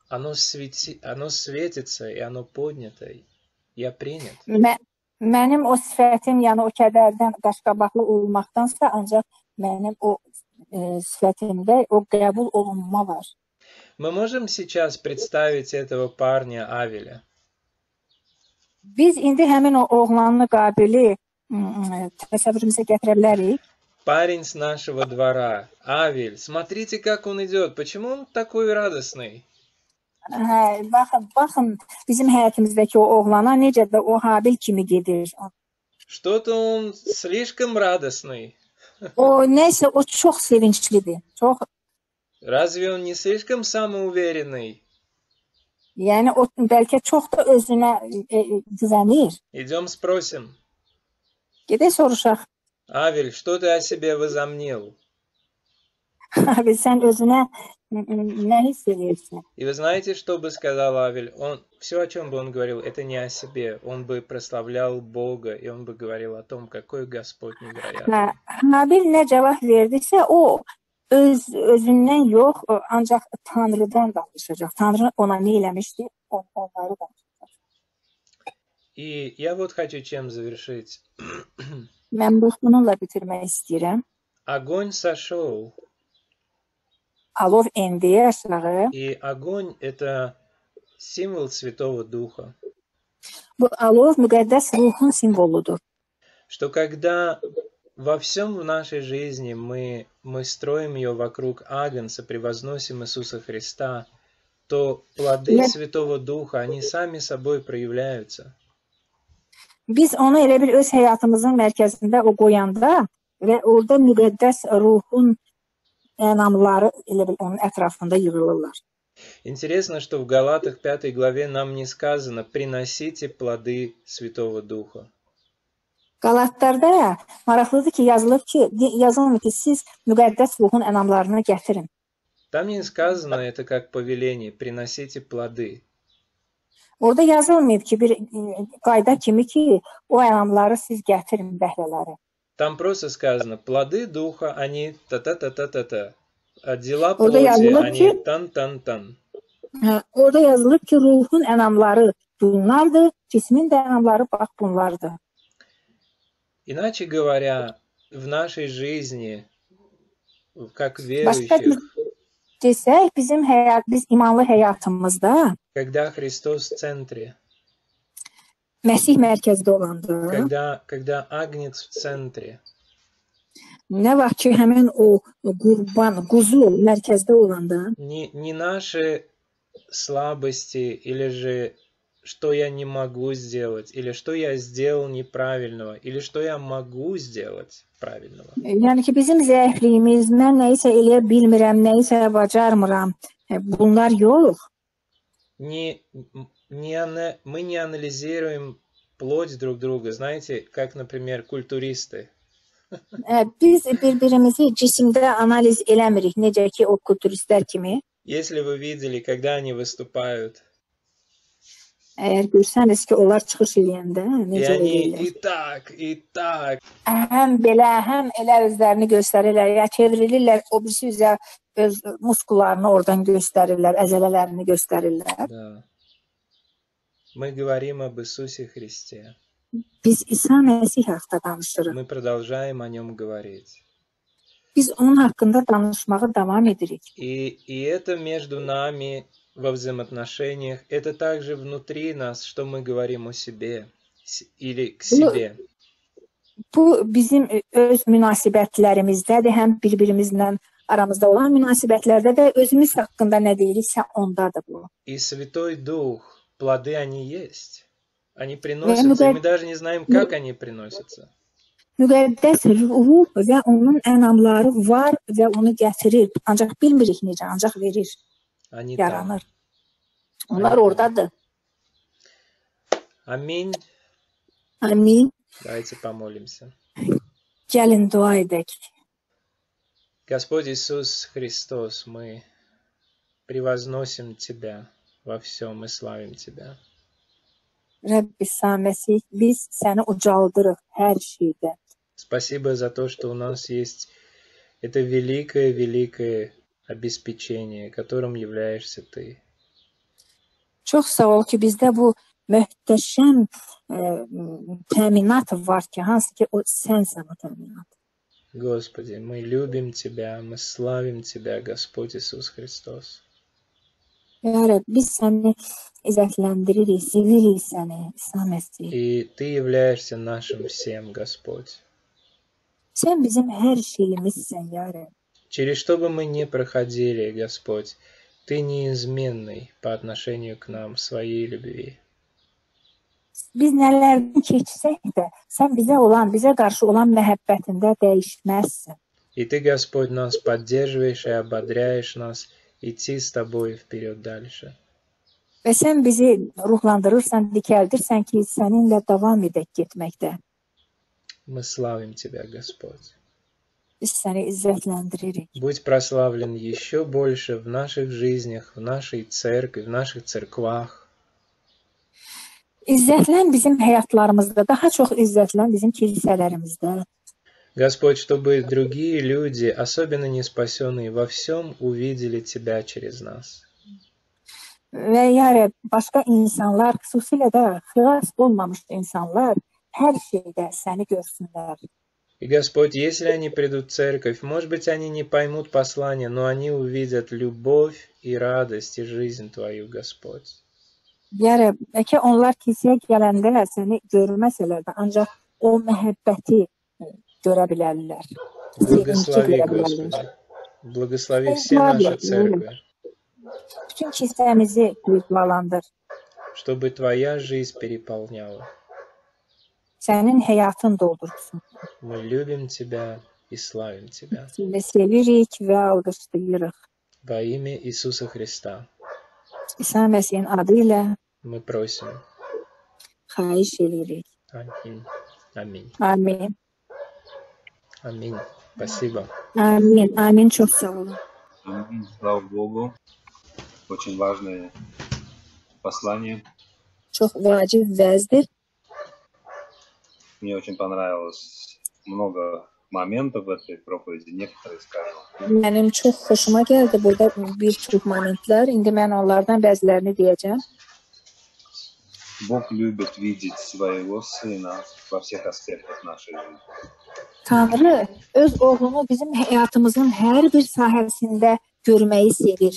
светится, и оно поднято. Я принят. Mənim o sifətim, yəni o kədərdən qaşqabaqlı olmaqdansa, ancaq mənim o sifətimdə o qəbul olunma var. Мы можем сейчас представить этого парня Авеля. Biz indi həmin o oğlanlı Qabili təsəvvürümüzə gətirə bilərik. Парень с нашего двора. Авель, смотрите, как он идет. Почему он такой радостный? Hə, baxın bizim həyatımızdakı o oğlana necə də o Habil kimi gedir. Что-то он слишком радостный. O nəysə o çox sevinclidir. Çox. Разве он не слишком самоуверенный? Yəni o bəlkə çox da özünə güvənir. Идем спросим. Gedək soruşaq. Авель, что ты о себе возомнил? Abi sən özünə nə hiss edirsən? И вы знаете, что бы сказал Авель? Он, все, о чем бы он говорил, это не о себе. Он бы прославлял Бога, и он бы говорил о том, какой Господь невероятный. Habil nə cavab verdisə, o özündən yox, ancaq Tanrıdan danışacaq. Tanrı ona nə eləmişdi, onları danışacaq. И я вот хочу чем завершить. Mən bununla bitirmək istəyirəm. Огонь сошел. Alov endi aşağı. И огонь – это символ Святого Духа. Bu alov müqəddəs ruhun simvoludur. Что когда во всем в нашей жизни мы строим ее вокруг Агнца, превозносим Иисуса Христа, то плоды Святого Духа, они сами собой проявляются. Biz onu elə bir öz həyatımızın mərkəzində o qoyanda və orada müqəddəs ruhun ənamları elə bil onun ətrafında yığılırlar. Интересно, что в Галатах 5 главе нам не сказано «приносите плоды Святого Духа». Qalatlarda maraqlıdır ki, yazılmır ki, siz müqəddəs ruhun ənamlarını gətirin. Там не сказано это как повеление «приносите плоды». Orada yazılmayıb ki, bir qayda kimi ki, o ənamları siz gətirin, bəhrələri. Там просто сказано «плоды Духа, они та-та-та-та-та-та». А дела Orada плоти, yazılıb они ki, тан-тан-тан. orada yazılıb ki, ruhun ənamları bunlardır, cismin də ənamları bax bunlardır. Иначе говоря, в нашей жизни, как верующих, Desək, biz imanlı həyatımızda когда Христос в центре, Məsih mərkəzdə olanda, когда Агнец в центре, nə vaxt ki, həmin o qurban, quzu mərkəzdə olanda, не наши слабости или же что я не могу сделать, или что я сделал неправильного, или что я могу сделать правильного. Yəni ki, bizim zəifliyimiz, mən nəyisə eləyə bilmirəm, nəyisə bacarmıram, bunlar yox. Мы не анализируем плоть друг друга, знаете, как, например, культуристы. Biz bir-birimizi cisimdə analiz eləmirik, necə ki, o kulturistlər kimi. Если вы видели, когда они выступают, Əgər görsəniz ki, onlar çıxış eləyəndə и necə они eləyirlər. и так, Həm belə, həm elə özlərini göstərirlər, ya çevrilirlər, o birisi üzə öz muskullarını oradan göstərirlər, əzələlərini göstərirlər. да. Мы говорим об Иисусе Христе. Biz İsa Məsih haqqında danışırıq. Мы продолжаем о нем говорить. Biz onun haqqında danışmağa davam edirik. И это между нами во взаимоотношениях, это также внутри нас, что мы говорим о себе или к себе. Bu bizim öz münasibətlərimizdədir, həm bir-birimizlə aramızda olan münasibətlərdə də özümüz haqqında nə deyiriksə ondadır bu. И Святой Дух, плоды они есть. Они приносятся, и мы даже не знаем, как они приносятся. Müqəddəs ruhu və onun ənamları var və onu gətirir. Ancaq bilmirik necə, ancaq verir, Они yaranır. Onlar oradadır. Аминь. Amin. Давайте помолимся. Gəlin dua edək. Господь Иисус Христос, мы превозносим Тебя во всем и славим Тебя. Rəbb İsa Məsih, biz səni ucaldırıq hər şeydə. Спасибо за то, что у нас есть это великое обеспечение, которым являешься Ты. Çox sağ ol ki, bizdə bu möhtəşəm təminat var ki, hansı ki, o sənsən o təminat. Господи, мы любим Тебя, мы славим Тебя, Господь Иисус Христос. Ya Rəbb, biz səni izzətləndiririk, sevirik səni, İsa Məsih. И Ты являешься нашим всем, Господь. Sən bizim hər şeyimizsən, ya Rəbb. Через что бы мы ни проходили, Господь, Ты неизменный по отношению к нам в своей любви. Biz nələrdən keçsək də, sən bizə qarşı olan məhəbbətində dəyişməzsən. И Ты, Господь, нас поддерживаешь и ободряешь нас идти с Тобой вперед дальше. Və sən bizi ruhlandırırsan, dikəldirsən ki, səninlə davam edək getməkdə. Мы славим Тебя, Господь. Biz səni izzətləndiririk. Будь прославлен еще больше в наших жизнях, в нашей церкви, в наших церквах. İzzətlən bizim həyatlarımızda, daha çox izzətlən bizim kilsələrimizdə. Господь, чтобы другие люди, особенно неспасенные во всем, увидели Тебя через нас. Və ya Rəbb, başqa insanlar, xüsusilə də xilas olmamış insanlar hər şeydə səni görsünlər. И, Господь, если они придут в церковь, может быть, они не поймут послание, но они увидят любовь и радость и жизнь Твою, Господь. Ya Rəbb, bəlkə onlar kilsəyə gələndə səni görməsələr də, ancaq o məhəbbəti görə bilərlər. Благослови, Господи. Благослови все наши церкви, Bütün kilsəmizi qüvvəlandır. чтобы Твоя жизнь переполняла. Sənin həyatın doldursun. Мы любим Тебя и славим Тебя. Səni sevirik və alqışlayırıq. Во имя Иисуса Христа İsa Məsihin adı ilə мы просим. xahiş edirik. Аминь. Аминь. Amin. Аминь. Спасибо. Amin. Amin. Çox sağ olun. Аминь. Слава Богу. Очень важное послание. Çox vacib vəzdir. Мне очень понравилось много моментов в этой проповеди. Некоторые скажу. Mənim çox xoşuma gəldi burada bir çox momentlər. İndi mən onlardan bəzilərini deyəcəm. Бог любит видеть своего Сына во всех аспектах нашей жизни. Tanrı öz oğlunu bizim həyatımızın hər bir sahəsində görməyi sevir.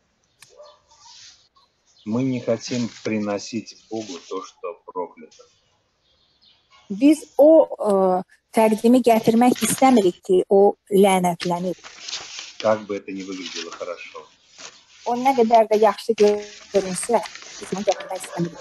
Мы не хотим приносить Богу то, что проклято. Biz o təqdimi gətirmək istəmirik ki, o lənətlənir. Как бы это ни выглядело хорошо. O nə qədər də yaxşı görünsə, biz onu gətirmək istəmirik.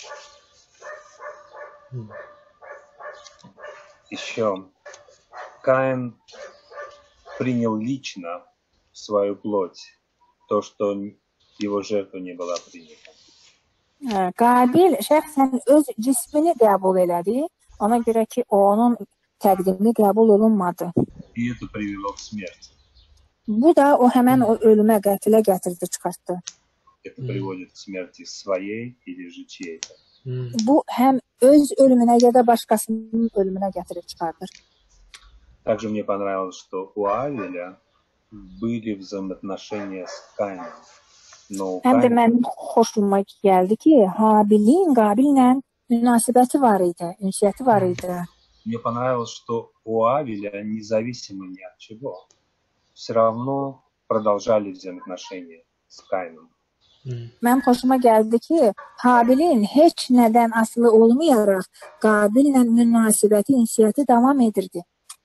Еще Каин принял лично в свою плоть то, что его жертва не была принята. Qabil şəxsən öz cismini qəbul elədi. Ona görə ki, onun təqdimi qəbul olunmadı. И это привело к смерти. Bu da o həmən o ölümə, qətilə gətirdi, çıxartdı. Это приводит к смерти своей или же чьей-то. Bu həm öz ölümünə ya da başqasının ölümünə gətirib çıxardır. Также мне понравилось, что у Авеля были взаимоотношения с Каином. Но у Həm də Каина mənim xoşuma gəldi ki, Habilin Qabillə münasibəti var idi, ünsiyyəti var idi. мне понравилось, что у Авеля, независимо ни от чего, все равно продолжали взаимоотношения с Каином. Mənim xoşuma gəldi ki, Habilin heç nədən asılı olmayaraq Qabillə münasibəti, ünsiyyəti davam edirdi.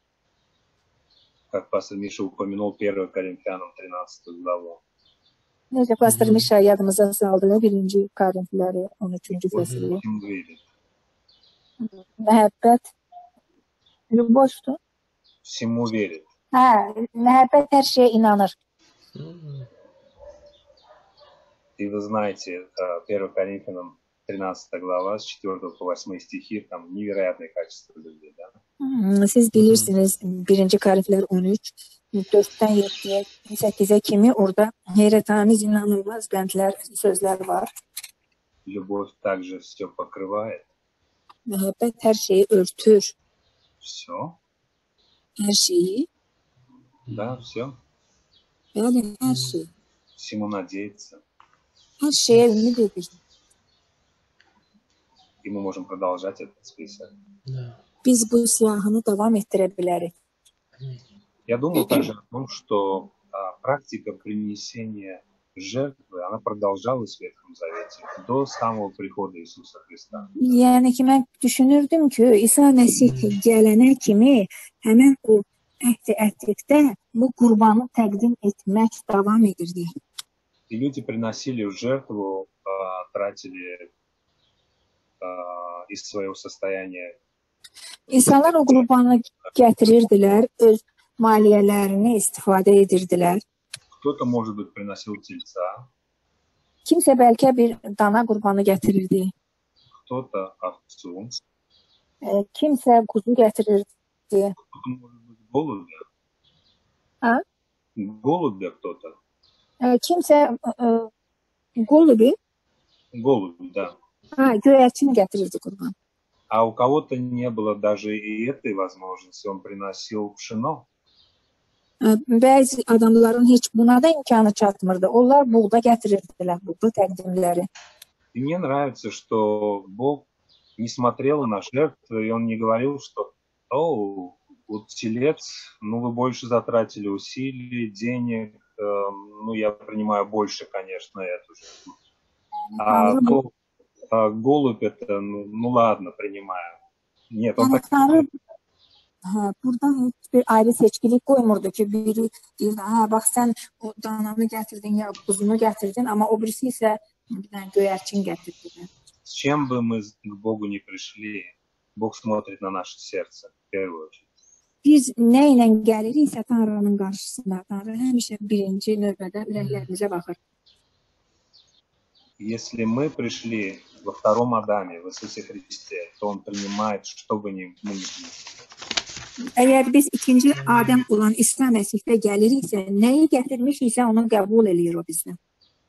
Как пастор Миша упомянул 1 Коринфянам 13 главу. Necə pastor Mişa yadımıza saldı 1. Korintiləri 13-cü fəsli. Всему верит. Məhəbbət любовь-dur. Всему верит. Hə, məhəbbət hər şeyə inanır. И вы знаете, 1 Коринфянам 13 глава, с 4 по 8 стихи, там невероятное качество любви, да? Siz bilirsiniz 1. Korinflər 13, 4-dən 7-yə, 8-ə kimi orada heyrətamiz, inanılmaz bəndlər, sözlər var. Любовь также все покрывает. Məhəbbət hər şeyi örtür. Все, Hər şeyi. да, все. Bəli, hər şey. Всему надеется. Hər şeyə ümid edir. И мы можем продолжать этот список. Biz bu siyahını davam etdirə bilərik. Я думал также о том, что практика принесения жертвы, она продолжалась в Ветхом Завете до samого прихода Иисуса Христа. Yəni ki, mən düşünürdüm ki, İsa Məsih gələnə kimi həmin o əhd-ətdikdə bu qurbanı təqdim etmək davam edirdi. И люди приносили в жертву, тратили из своего состояния. İnsanlar o qurbanı gətirirdilər, öz maliyyələrini istifadə edirdilər. Кто-то, может быть, приносил тельца, Kimsə bəlkə bir dana qurbanı gətirirdi, кто-то овцу, kimsə quzu gətirirdi. кто-то, может быть, голубя. А? Голубя кто-то. Kimsə qolubi, Голубь, да. göyərçin gətirirdi qurban. А у кого-то не было даже и этой возможности, он приносил пшено. Bəzi adamların heç buna da imkanı çatmırdı. Onlar buğda gətirirdilər, buğda təqdimləri. И мне нравится, что Бог не смотрел на жертвы, и Он не говорил, что вот телец, вы больше затратили усилий, денег, я принимаю больше, конечно, эту жертву. А голубь это, ладно, принимаю. Нет, он так... Burada heç bir ayrı seçkilik qoymurdu ki, biri deyirdi, bax sən o dananı gətirdin ya quzunu gətirdin, amma o birisi isə bir dənə göyərçin gətirdi. С чем бы мы к Богу не пришли, Бог смотрит на наше сердце в первую очередь. Biz nə ilə gəliriksə Tanrının qarşısına, Tanrı həmişə birinci növbədə ürəklərimizə baxır. Если мы пришли во втором Адаме, в Иисусе Христе, то Он принимает, что бы мы ни принесли. Əgər biz ikinci Adəm olan İsa Məsihdə gəliriksə, nəyi gətirmişiksə onu qəbul eləyir o bizdən.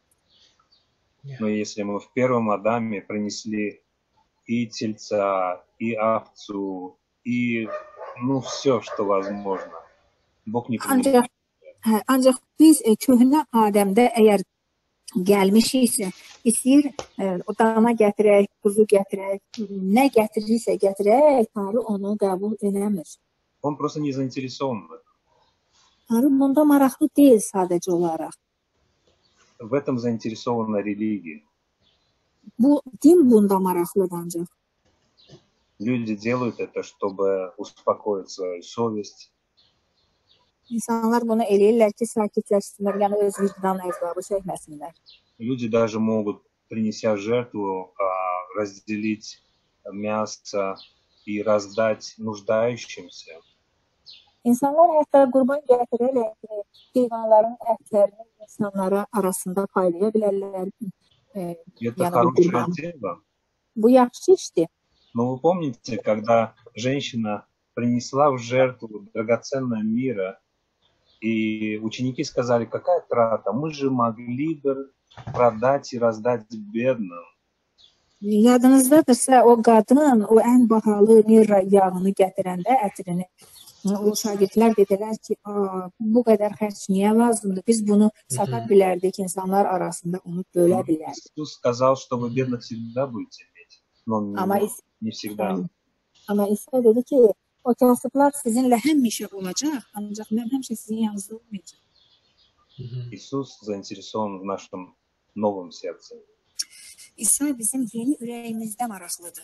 Но если мы в первом Адаме принесли и тельца, и овцу, и все, что возможно, Бог не принимает. Ancaq biz köhnə Adəmdə əgər gəlmişiksə, istəyir o dana gətirək, quzu gətirək, nə gətirirsə gətirək, Tanrı onu qəbul eləmir. Он просто не заинтересован в этом. Tanrı bunda maraqlı deyil sadəcə olaraq. В этом заинтересована религия. Bu din bunda maraqlıdır ancaq. Люди делают это, чтобы успокоить свою совесть. İnsanlar bunu eləyirlər ki, sakitləşsinlər, yəni öz vicdan əzabı çəkməsinlər. Люди даже могут, принеся жертву, разделить мясо и раздать нуждающимся. İnsanlar hətta qurban gətirərək heyvanların ətlərini insanlara arasında paylaya bilərlər. Это хорошее дело. Bu yaxşı işdir. Но вы помните, когда женщина принесла в жертву драгоценное мира, и ученики сказали, какая трата, мы же могли бы продать и раздать бедным. Yadınızdadırsa o qadın o ən bahalı mirra yağını gətirəndə ətrini o şagirdlər dedilər ki, bu qədər xərc niyə lazımdır? Biz bunu sata bilərdik, insanlar arasında onu bölə bilərdik. Иисус сказал, что вы бедных всегда будете иметь, но не всегда. Amma İsa dedi ki, o kasıblar sizinlə həmişə olacaq, ancaq mən həmişə sizin yanınızda olmayacağım. Иисус заинтересован в нашем новым сердцем. İsa bizim yeni ürəyimizdə maraqlıdır.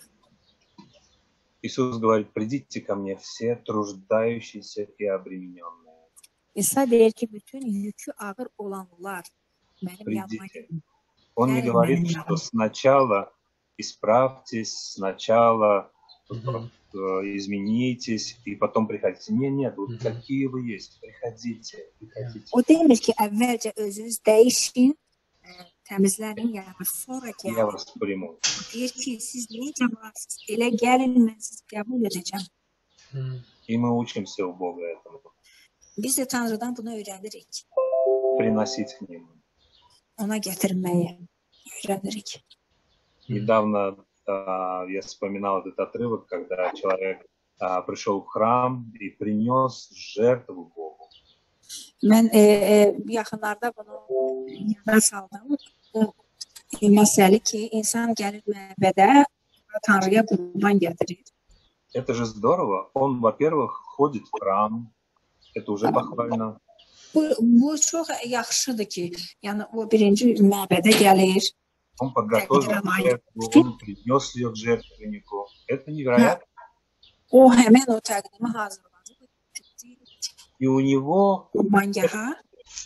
Иисус говорит, придите ко мне все труждающиеся и обремененные. İsa deyir ki, bütün yükü ağır olanlar mənim yanıma Придите. gəlin. Он не говорит, что сначала исправьтесь, сначала изменитесь и потом приходите. Нет, вот какие вы есть, приходите. O demir ki, əvvəlcə özünüz dəyişin, təmizlənin, yəni sonra Я gəlin. вас приму. Deyir ki, siz necə varsınız, elə gəlin, mən sizi qəbul edəcəm. И мы учимся у Бога этому. Biz də Tanrıdan bunu öyrənirik. Приносить к Нему. Ona gətirməyi öyrənirik. Недавно я вспоминал этот отрывок, когда человек пришел в храм и принес жертву Богу. Mən yaxınlarda bunu yada saldım. O məsələ ki, insan gəlir məbədə, Tanrıya qurban gətirir. Это же здорово. Он, во-первых, ходит в храм. Это уже похвально. Bu çox yaxşıdır ki, yəni o birinci məbədə gəlir. Он подготовил жертву, он принес ее к жертвеннику. Это невероятно. O həmən o təqdimi hazırladı. И у него Qurbangaha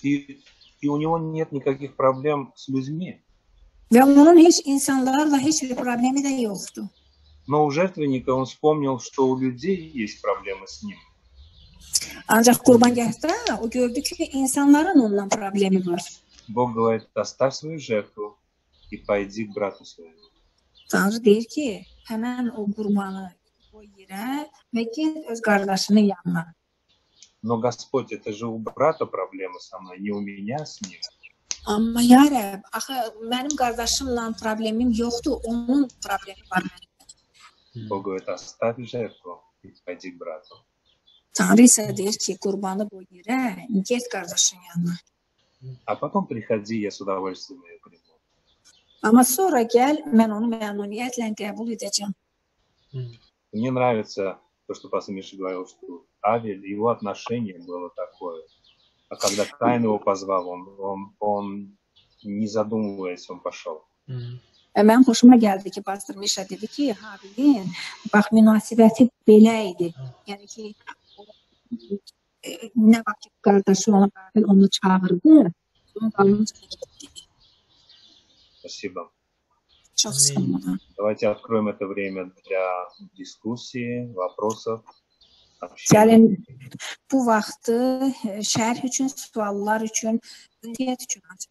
и у него нет никаких проблем с людьми. və onun heç insanlarla heç bir problemi də yoxdur. Но у жертвенника он вспомнил, что у людей есть проблемы с ним. Ancaq qurbangahda o gördü ki, insanların onunla problemi var. Бог говорит, оставь свою жертву и пойди к брату своему. Tanrı deyir ki, həmən o qurbanı o yerə və get öz qardaşının yanına. Но Господь, это же у брата проблемы со мной, не у меня с ним. Amma ya Rəbb, axı mənim qardaşımla problemim yoxdur, onun problemi var mənim. Бог говорит, оставь жертву и пойди к брату. Tanrı isə deyir ki, qurbanı o yerə, get qardaşın yanına. А потом приходи, я с удовольствием ее приму. Amma sonra gəl, mən onu məmnuniyyətlə qəbul edəcəm. Мне нравится то, что пастор Миша говорил, что Авель, его отношение было такое. А когда Каин его позвал, он не задумываясь, он пошел. Mənim xoşuma gəldi ki, pastor Mişa dedi ki, Habilin, bax, münasibəti belə idi. Yəni ki, nə vaxt qardaşı onu çağırdı, onun dalınca getdi. Спасибо. Çox sağ olun. Давайте откроем это время для дискуссии, вопросов, общения. Gəlin bu vaxtı şərh üçün, suallar üçün, ünsiyyət üçün açıq.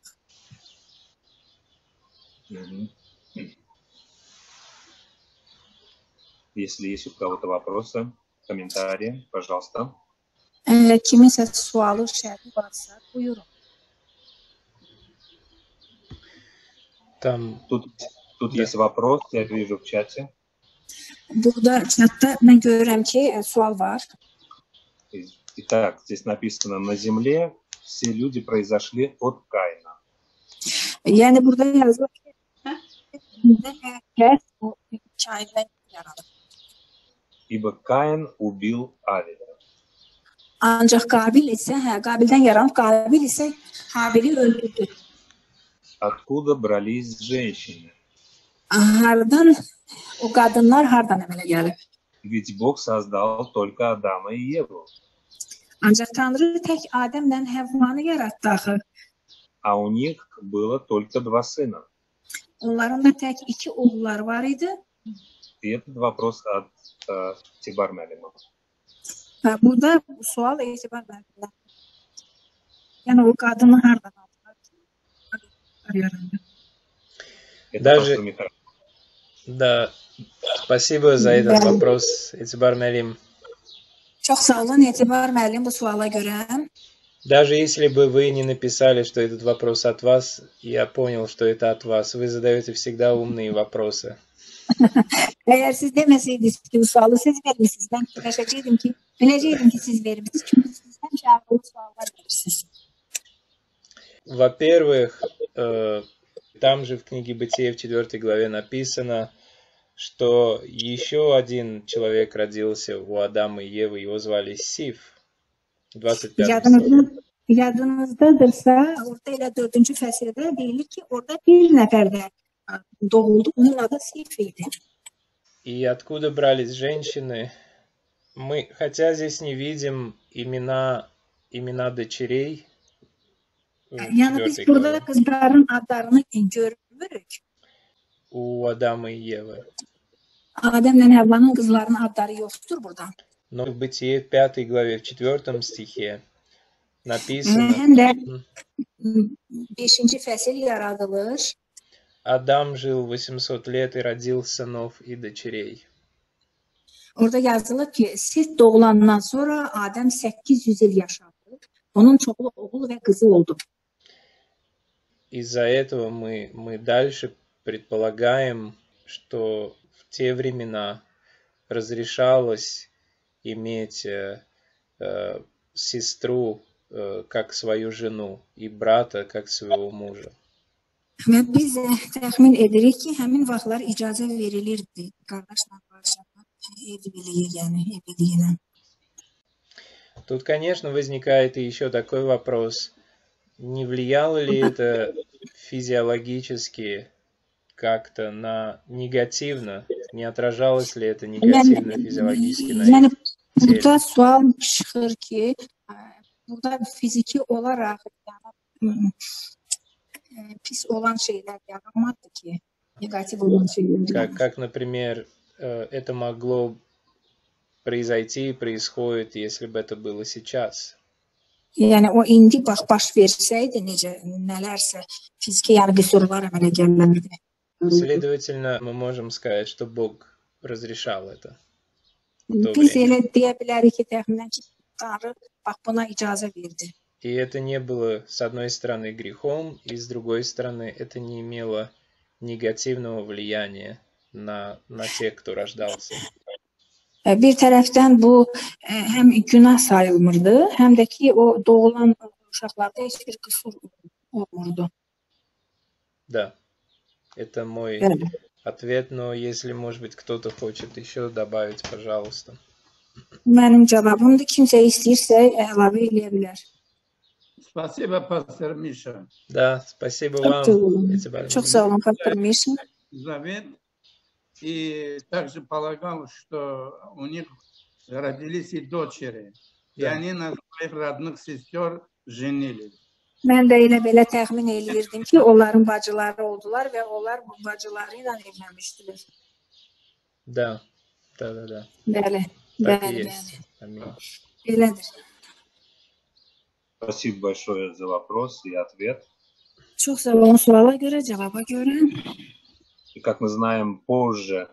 Если есть у кого-то вопросы, комментарии, пожалуйста. Kiminsə sualı, şərhi varsa, buyurun. Тут есть вопрос, я вижу в чате. Burada chatda mən görürəm ki, sual var. Итак, здесь написано, на земле все люди произошли от Каина. Yəni burada yazılır ki, hər o Kaindən yaranır. Ибо Каин убил Авеля. Ancaq Qabil isə, Qabildən yaranıb, Qabil isə Habili öldürdü. Откуда брались женщины? Hardan o qadınlar hardan əmələ gəlib? Ведь Бог создал только Адама и Еву. Ancaq Tanrı tək Adəmlə Həvvanı yaratdı axı. А у них было только 2 сына. Onların da tək 2 oğulları var idi. И этот вопрос от Тибар Мелима. Burada sual etibar məndən. Yəni o qadını hardan aldılar? Yarandı. Даже, да, спасибо за этот вопрос, Этибар Мелим. Çox sağ olun Etibar müəllim bu suala görə. Даже если бы вы не написали, что этот вопрос от вас, я понял, что это от вас. Вы задаете всегда умные вопросы. Əgər siz deməsəydiniz ki, bu sualı siz vermişsiniz, mən fikirləşəcəydim ki, biləcəydim ki, siz vermişsiniz. Çünki siz həmişə ağıllı suallar verirsiniz. Во-первых, там же в книге Бытия в 4 главе написано, что еще один человек родился у Адама и Евы, его звали Сиф. 25 стих. Yadınızdadırsa, orada elə 4-cü fəsildə deyilir ki, orada bir nəfər də doğuldu, onun adı Sif idi. И откуда брались женщины? Мы, хотя здесь не видим имена дочерей в Yəni biz 4 burada главе qızların adlarını görmürük. у Адама и Евы. Adəmlə Həvvanın qızlarının adları yoxdur burada. Но в Бытие 5 главе, в 4 стихе написано, Həm də 5-ci fəsil yaradılır. Адам жил 800 лет и родил сынов и дочерей. Orada yazılır ki, Set doğulandan sonra Adəm 800 il yaşadı. Onun çoxlu oğul və qızı oldu. Из-за этого мы дальше предполагаем, что в те времена разрешалось иметь сестру как свою жену и брата как своего мужа. Və biz təxmin edirik ki, həmin vaxtlar icazə verilirdi qardaşla qarşıma evliliyə. Тут, конечно, возникает и еще такой вопрос. Не влияло ли это физиологически как-то на негативно? Не отражалось ли это негативно физиологически на Yəni их burada теле? sual çıxır ki, burada fiziki olaraq pis olan şeylər yaranmadı ki, negativ olan şeylər. Как, например, это могло произойти и происходит, если бы это было сейчас. Yəni o indi baş versəydi necə nələrsə fiziki yəni qüsurlar əmələ gələrdi. Следовательно, мы можем сказать, что Бог разрешал это. Biz elə deyə bilərik ki, təxminən ki, Tanrı bax buna icazə verdi. И это не было, с одной стороны, грехом, и с другой стороны, это не имело негативного влияния на тех, кто rождался. Bir tərəfdən bu həm günah sayılmırdı, həm də ki o doğulan uşaqlarda heç bir qüsur olmurdu. Да, это mой ответ, но если, может быть, кто-то хочет еще добавить, пожалуйста. Mənim cavabımdır, kimsə istəyirsə əlavə edə bilər. Спасибо, пастор Миша. Да, спасибо вам. Çox sağ olun, pastor Mişa. Завет. И также полагал, что у них родились и дочери. И они на своих родных сестер женились. Mən də elə belə təxmin eləyirdim ki, onların bacıları oldular və onlar bu bacıları ilə evlənmişdilər. Да. Bəli, Так и bəli, есть. Аминь. belədir. Спасибо большое за вопрос и ответ. Çox sağ olun suala görə, cavaba görə. И как мы знаем, позже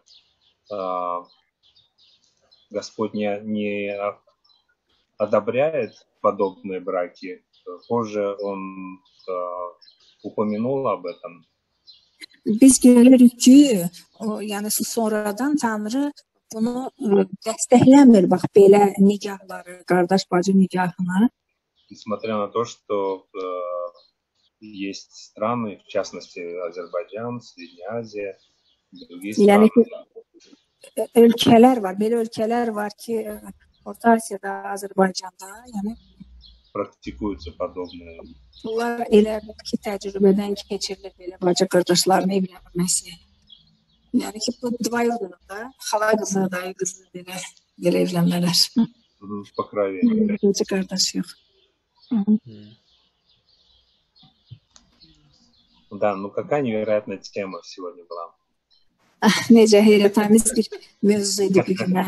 Господь не одобряет подобные браки. Позже Он упомянул об этом. Biz görürük ki, yəni sonradan Tanrı bunu dəstəkləmir, bax belə nikahları, qardaş-bacı nikahını. Несмотря на то, что есть страны, в частности Азербайджан, Средняя Азия, другие страны. Yəni ki, ölkələr var, belə ölkələr var ki, Orta Asiyada, Azərbaycanda, yəni практикуются подобные. bunlar elə ki, təcrübədən keçirilir belə bacı qardaşların evlənməsi. Yəni ki, bu двоюродныda, xala qızı, dayı qızı belə evlənmələr. По крови. Bacı qardaş yox. Да, ну какая невероятная тема сегодня была. Necə heyrətamiz bir mövzu idi bu gün.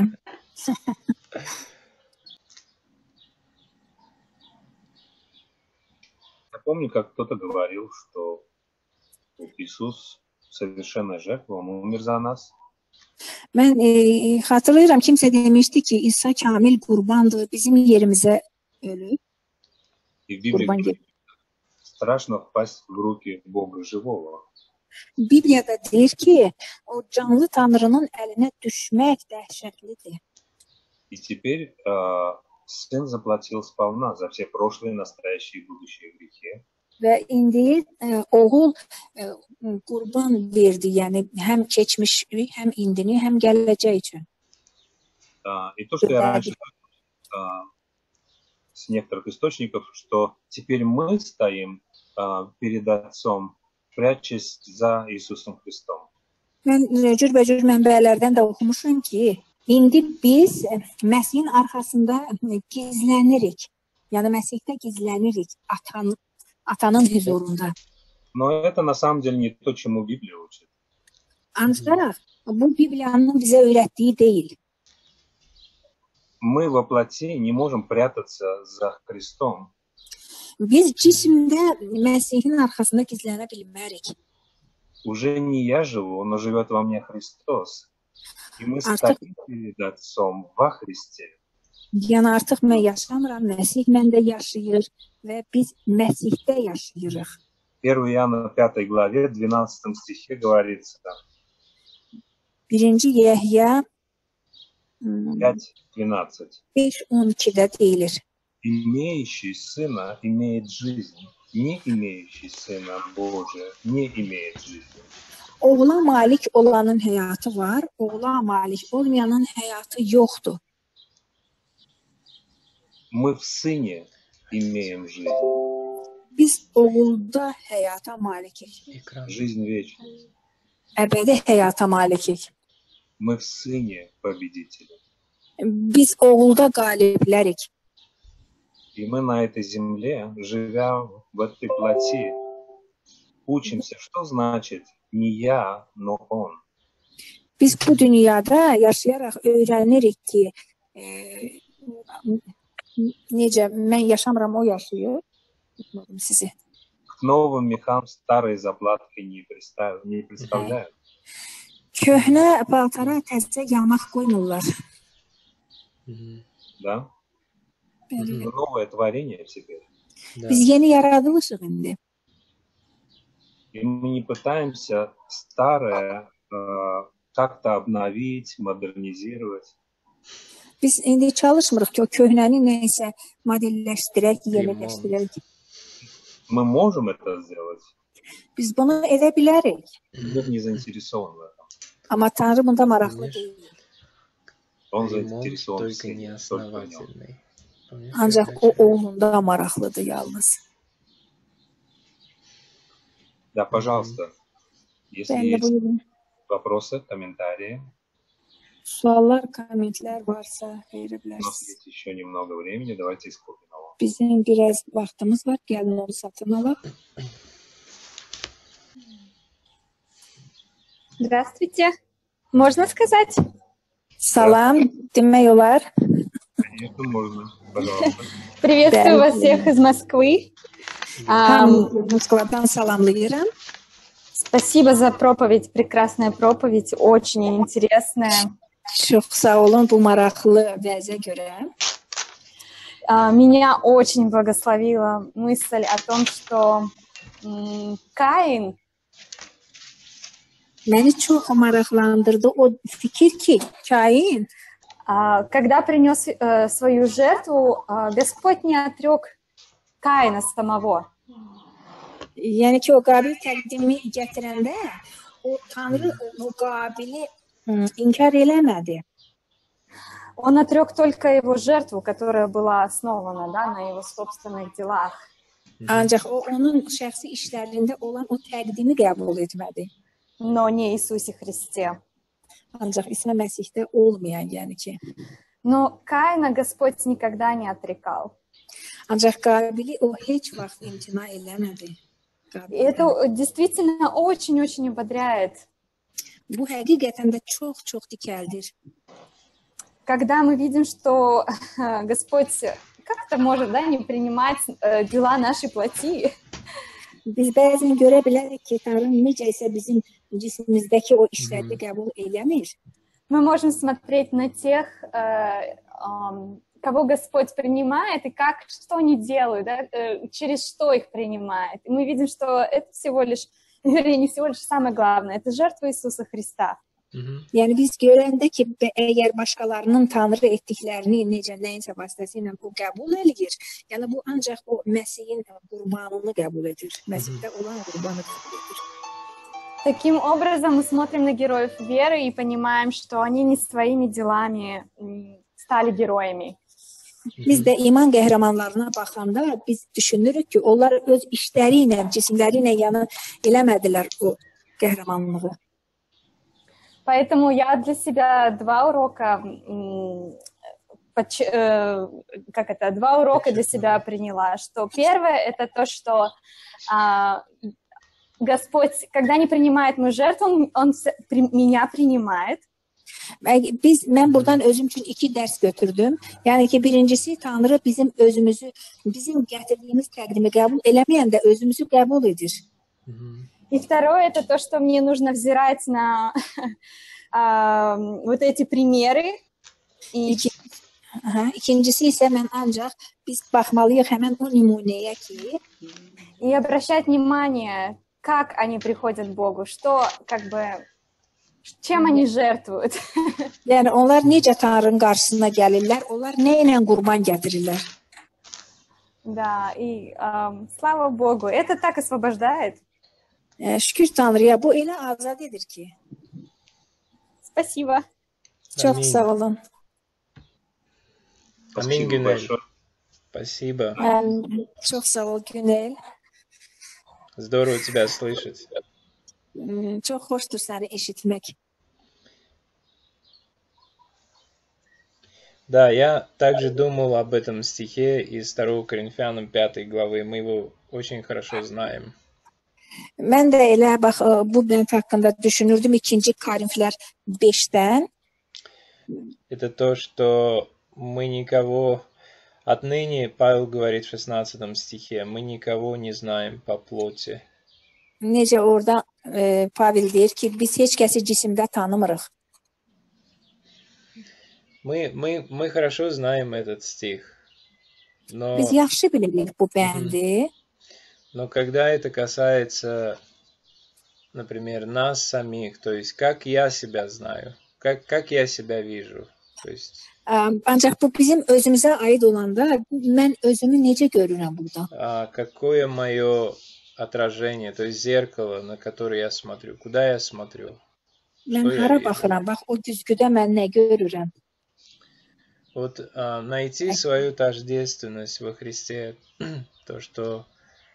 Я помню, как кто-то говорил, что Иисус совершенная жертва, Он умер за нас. Mən xatırlayıram, kimsə demişdi ki, İsa kamil qurbandır, bizim yerimizə ölüb. И в Библии страшно впасть в руки Бога живого. Bibliyada deyir ki, o canlı Tanrının əlinə düşmək dəhşətlidir. И теперь Сын заплатил сполна за все прошлые, настоящие и будущие грехи. Və indi oğul qurban verdi, yəni həm keçmişi, həm indini, həm gələcək üçün. И то, что я раньше с некоторых источников, что теперь мы стоим перед Отцом, прячась за Иисусом Христом. Mən cürbəcür mənbələrdən də oxumuşum ki, indi biz Məsihin arxasında gizlənirik. Yəni Məsihdə gizlənirik atanın huzurunda. Но это на самом деле не то, чему Библия учит. Ancaq bu Bibliyanın bizə öyrətdiyi deyil. Мы во плоти не можем прятаться за Христом. Biz cisimdə Məsihin arxasında gizlənə bilmərik. Уже не я живу, но живет во мне Христос. И мы стоим перед Отцом во Христе. Yəni artıq mən yaşamıram, Məsih məndə yaşayır və biz Məsihdə yaşayırıq. 1 Иоанна 5 главе, 12 стихе говорится, 1 Yəhya 5:12. 5:12-də deyilir. Имеющий сына имеет жизнь, не имеющий сына Божия не имеет жизни. Oğula malik olanın həyatı var, oğula malik olmayanın həyatı yoxdur. Мы в Сыне имеем жизнь, Biz oğulda həyata malikik. Экран. жизнь вечная. Əbədi həyata malikik. Мы в Сыне победители. Biz oğulda qaliblərik. И мы на этой земле, живя в этой плоти, учимся, что значит не я, но Он. Biz bu dünyada yaşayaraq öyrənirik ki, necə mən yaşamıram, o yaşayır. Unutmadım sizi. К новым мехам старые заплатки не представляют. Köhnə paltara təzə yamaq qoymurlar. Мгм. Да? Bəli. Мы новое творение теперь. Да. Biz yeni yaradılışıq indi. И мы не пытаемся старое как-то обновить, модернизировать. Biz indi çalışmırıq ki, o köhnəni nəyisə modelləşdirək, yeniləşdirək. Мы можем это сделать, Biz bunu edə bilərik. Бог не заинтересован в этом. Amma Tanrı bunda maraqlı Конечно. deyil. Он Ремонт заинтересован в только Сыне, не только в Нем. основательный. Помнишь, Ancaq как o начали? oğlunda maraqlıdır yalnız. Да, пожалуйста, если Bəli, есть buyurun. вопросы, комментарии, Suallar, kommentlər varsa verə у нас bilərsiniz. есть еще немного времени, давайте исполним его. Bizim biraz vaxtımız var, gəlin onu satın alaq. Здравствуйте. Можно сказать? Salam, demək olar. Конечно, можно, пожалуйста. Приветствую Да. вас всех из Москвы. Moskvadan salamlayıram. Спасибо за проповедь, прекрасная проповедь, очень интересная. Çox sağ olun bu maraqlı vəzə görə. Меня очень благословила мысль о том, что Каин, Məni çox maraqlandırdı o fikir ki, Kain когда принес свою жертву, Господь не отрек Каина самого. yəni ki, o Qabil təqdimi gətirəndə o Tanrı o Qabili inkar eləmədi. Он отрек только его жертву, которая была основана, да, на его собственных делах. Ancaq o onun şəxsi işlərində olan o təqdimi qəbul etmədi. Но не Иисусе Христе. Ancaq İsa Məsihdə olmayan, yəni ki. Но Каина Господь никогда не отрекал. Ancaq Qabili o heç vaxt imtina eləmədi. И это действительно очень-очень ободряет. Bu həqiqətən də çox dikəldir. Когда мы видим, что Господь как-то может, да, не принимать дела нашей плоти. Biz bəzən görə bilərik ki, Tanrı necə isə bizim cismimizdəki o işləri qəbul eləmir. Мы можем смотреть на тех, кого Господь принимает, и как, что они делают, да, через что их принимает. И мы видим, что это всего лишь, вернее, не всего лишь самое главное, это жертва Иисуса Христа. Yəni biz görəndə ki, əgər başqalarının Tanrı etdiklərini necə nəyinsə vasitəsilə o qəbul edir, yəni bu ancaq o Məsihin qurbanını qəbul edir. Məsihdə olan qurbanı qəbul edir. Таким образом, мы смотрим на героев веры и понимаем, что они не своими делами стали героями. Biz də iman qəhrəmanlarına baxanda biz düşünürük ki, onlar öz işləri ilə, cisimləri ilə yəni eləmədilər o qəhrəmanlığı. Поэтому я для себя два урока для себя приняла. Что первое, это то, что Господь, когда не принимает мою жертву, Он меня принимает. Mən buradan özüm üçün 2 dərs götürdüm. Yəni ki, birincisi Tanrı bizim özümüzü, bizim gətirdiyimiz təqdimi qəbul eləməyəndə özümüzü qəbul edir. И второе, это то, что мне нужно взирать на вот эти примеры. İkincisi isə mən ancaq biz baxmalıyıq həmən o nümunəyə ki, и обращать внимание, как они приходят к Богу, что, как бы, чем они жертвуют. Yəni onlar necə Tanrının qarşısına gəlirlər, onlar nə ilə qurban gətirirlər. Да, и слава Богу, это так освобождает. Şükür Tanrıya, bu elə azad edir ki. Спасибо. Çox sağ olun. Аминь, Гюнель. Спасибо. Çox sağ ol Günel. Здорово тебя слышать. Çox xoşdur səni eşitmək. Да, я также думал об этом стихе из 2 Коринфянам 5 главы. Мы его очень хорошо знаем. Mən də elə bax bu bənd haqqında düşünürdüm 2 Korinflər 5-dən. Это то, что мы никого... Отныне, Павел говорит в 16 стихе, мы никого не знаем по плоти. Necə orada Pavel deyir ki, biz heç kəsi cisimdə tanımırıq. Мы хорошо знаем этот стих, но... Biz yaxşı bilirik bu bəndi. Но когда это касается, например, нас самих, то есть как я себя знаю, как я себя вижу, то есть... Ancaq bu bizim özümüzə aid olanda mən özümü necə görürəm burada? Какое мое отражение, то есть зеркало, на которое я смотрю, куда я смотрю? Mən hara baxıram? Bax o güzgüdə mən nə görürəm? Вот найти свою тождественность во Христе, то, что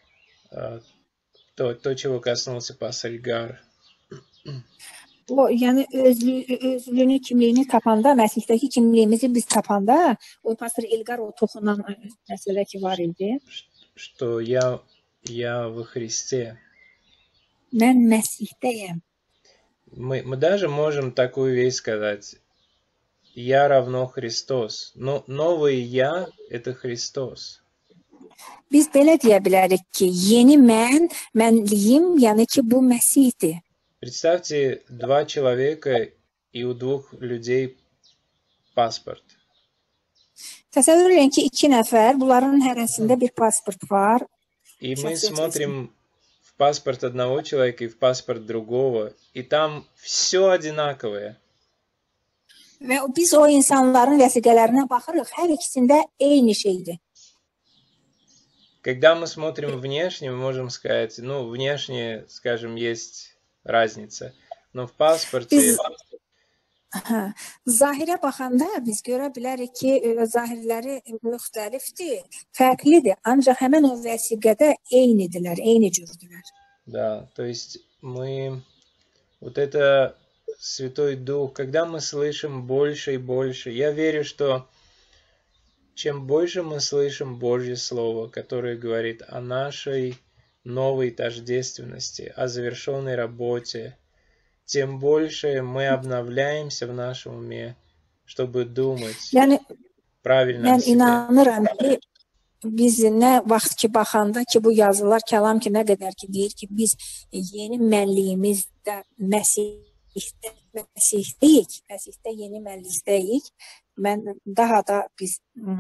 то, чего коснулся пастор Эльгар. O, yəni özlüyünü, kimliyini tapanda, Məsihdəki kimliyimizi biz tapanda, o pastor Elgar o toxunan məsələ ki var idi. Что я во Христе. Mən Məsihdəyəm. Мы даже можем такую вещь сказать. Я равно Христос. Но новый я – это Христос. Biz belə deyə bilərik ki, yeni mənliyim, yəni ki bu Məsihdir. Представьте 2 человека и у 2 людей паспорт. Təsəvvür edin ki, 2 nəfər, bunların hərəsində bir pasport var. И мы смотрим в паспорт одного человека и в паспорт другого, и там все одинаковое. Və biz o insanların vəsiqələrinə baxırıq, hər ikisində eyni şeydir. Когда мы смотрим внешне, мы можем сказать, ну, внешне, скажем, есть разница, но в паспорте... Zahirə baxanda biz görə bilərik ki, zahirləri müxtəlifdir, fərqlidir, ancaq həmən o vəsiqədə eynidirlər, eyni cürdürlər. Да, то есть мы... Вот это Святой Дух, когда мы слышим больше и больше, я верю, что чем больше мы слышим Божье Слово, которое говорит о нашей новой тождественности, о завершенной работе, тем больше мы обновляемся в нашем уме, чтобы думать правильно о себе. Mən inanıram ki, biz nə vaxt ki baxanda ki, bu yazılar, kəlam ki, nə qədər ki deyir ki, biz yeni mənliyimizdə Məsihdə yeni mənlikdəyik, mən daha da biz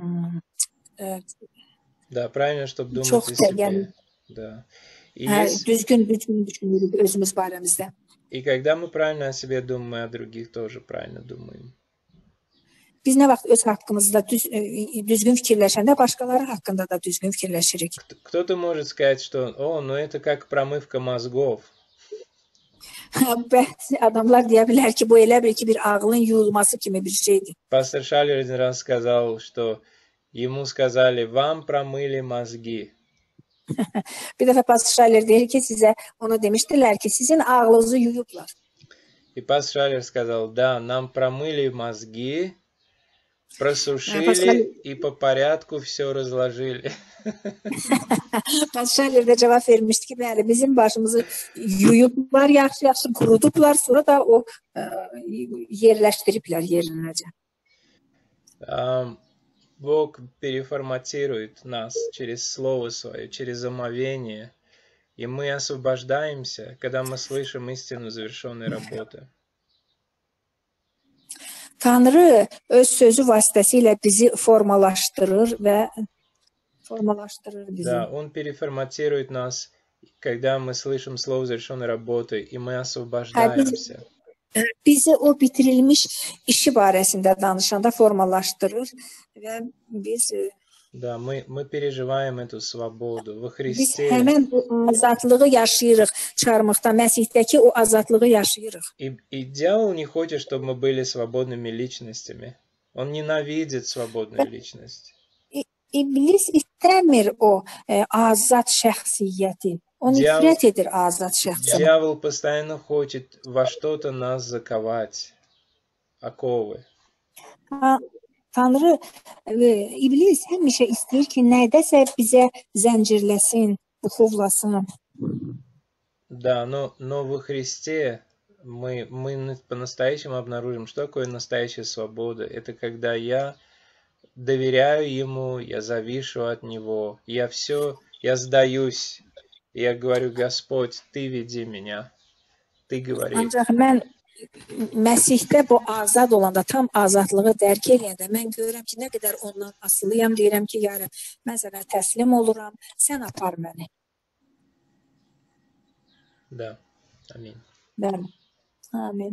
Да, правильно, чтобы думать о себе. Да. Düzgün düşünürük özümüz barəmizdə. И когда мы правильно о себе думаем, мы о других тоже правильно думаем. Biz nə vaxt öz haqqımızda düzgün fikirləşəndə başqaları haqqında da düzgün fikirləşirik. Кто-то может сказать, что, ну это как промывка мозгов. Bəzi adamlar deyə bilər ki, bu elə bir ağlın yuyulması kimi bir şeydir. Пастор Шалер один раз сказал, что Ему сказали, вам промыли mozги. Bir dəfə Pastor Şaler deyir ki, sizə ona demişdilər ki, sizin ağlınızı yuyublar. И пастор Шалер сказал, да, нам промыли мозги, просушили Pastor и по порядку все разложили. Şaler də cavab vermişdi ki, bəli, bizim başımızı yuyublar, yaxşı-yaxşı qurudublar, sonra da o yerləşdiriblər yerinəcə. Бог переформатирует нас через Слово Свое, через омовение, и мы освобождаемся, когда мы слышим истину завершенной работы. Tanrı öz sözü vasitəsilə bizi formalaşdırır və bizi. Да, Он переформатирует нас, когда мы слышим Слово завершенной работы, и мы освобождаемся. Bizi o bitirilmiş işi barəsində danışanda formalaşdırır və biz Да, мы переживаем эту свободу во biz Христе. həmən o azadlığı yaşayırıq, çarmıqda, Məsihdəki o azadlığı yaşayırıq. И дьявол не хочет, чтобы мы были свободными личностями. Он ненавидит свободную личность. İblis istəmir o azad şəxsiyyəti. O nifrət edir azad şəxsiyyəti. Дьявол постоянно хочет во что-то нас заковать. Оковы. Tanrı, iblis həmişə istəyir ki, nədəsə bizə zəncirləsin, buxovlasın. Да, но во Христе мы по-настоящему обнаружим, что такое настоящая свобода. Это когда я доверяю Ему, я завишу от Него, я сдаюсь, я говорю, Господь, Ты веди меня, Ты говори. Ancaq mən Məsihdə bu azad olanda, tam azadlığı dərk edəndə mən görürəm ki, nə qədər ondan asılıyam, deyirəm ki, ya Rəbb, mən sənə təslim oluram, sən apar məni. Да, аминь. Bəli. Amin.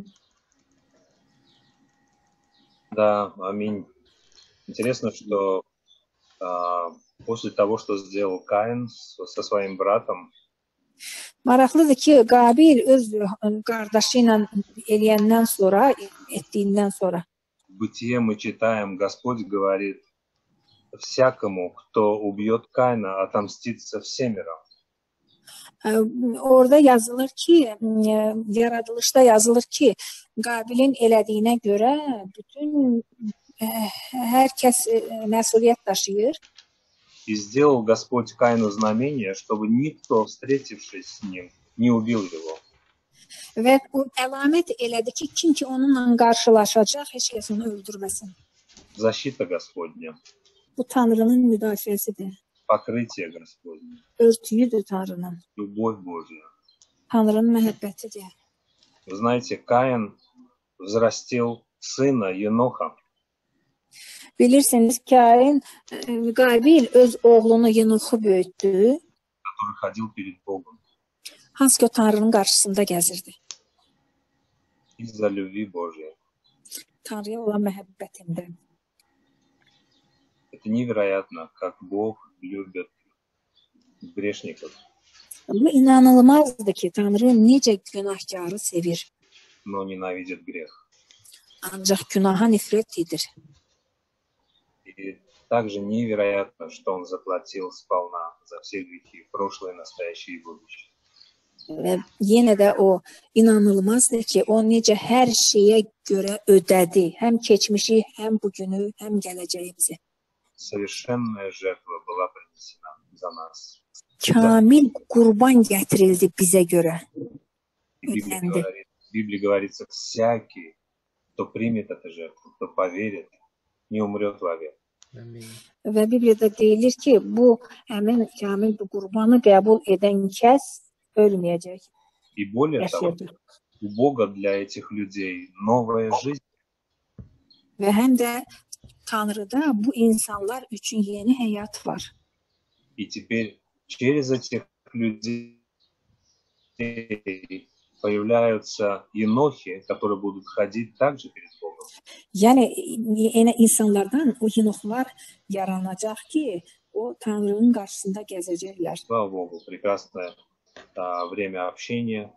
Да, аминь. Интересно, что после того, что сделал Каин со своим братом, Maraqlıdır ki, Qabil öz qardaşı ilə etdiyindən sonra в Бытие мы читаем, Господь говорит, всякому, кто убьет Каина, отомстится всемиром. Orada yazılır ki, yaradılışda yazılır ki, Qabilin elədiyinə görə bütün hər kəs məsuliyyət daşıyır. И сделал Господь Каину знамение, чтобы никто, встретившись с ним, не убил его. Və o əlamət elədi ki, kim ki onunla qarşılaşacaq, heç kəs onu öldürməsin. Защита Господня, Bu Tanrının müdafiəsidir. покрытие Господне, Örtüyüdür Tanrının. любовь Божья. Tanrının məhəbbətidir. Вы знаете, Каин взрастил сына Еноха. Bilirsiniz, Qabil öz oğlunu Yenoxu böyütdü. Который ходил перед Богом Hansı ki o Tanrının qarşısında gəzirdi. из-за любви Божьей. Tanrıya olan məhəbbətindən. Это невероятно, как Бог любит грешников. Bu inanılmazdır ki, Tanrı necə günahkarı sevir. Но ненавидит грех. Ancaq günaha nifrət edir. И также невероятно, что Он заплатил сполна за все грехи, прошлые, настоящие и будущие. Və yenə də o inanılmazdır ki, o necə hər şeyə görə ödədi. Həm keçmişi, həm bugünü, həm gələcəyimizi. Совершенная жертва была принесена за нас. Kamil qurban gətirildi bizə görə. И в Библии говорится, всякий, кто примет эту жертву, кто поверит, не умрет вовек. Və Bibliyada deyilir ki, bu həmin kamil bu qurbanı qəbul edən kəs ölməyəcək. И более того, у Бога для этих людей новая жизнь. Və həm də Tanrıda bu insanlar üçün yeni həyat var. И теперь через этих людей появляются енохи, которые будут ходить также перед Богом. Yəni insanlardan o yenoxlar yaranacaq ki, o Tanrının qarşısında gəzəcəklər. Слава Богу, прекрасное время общения.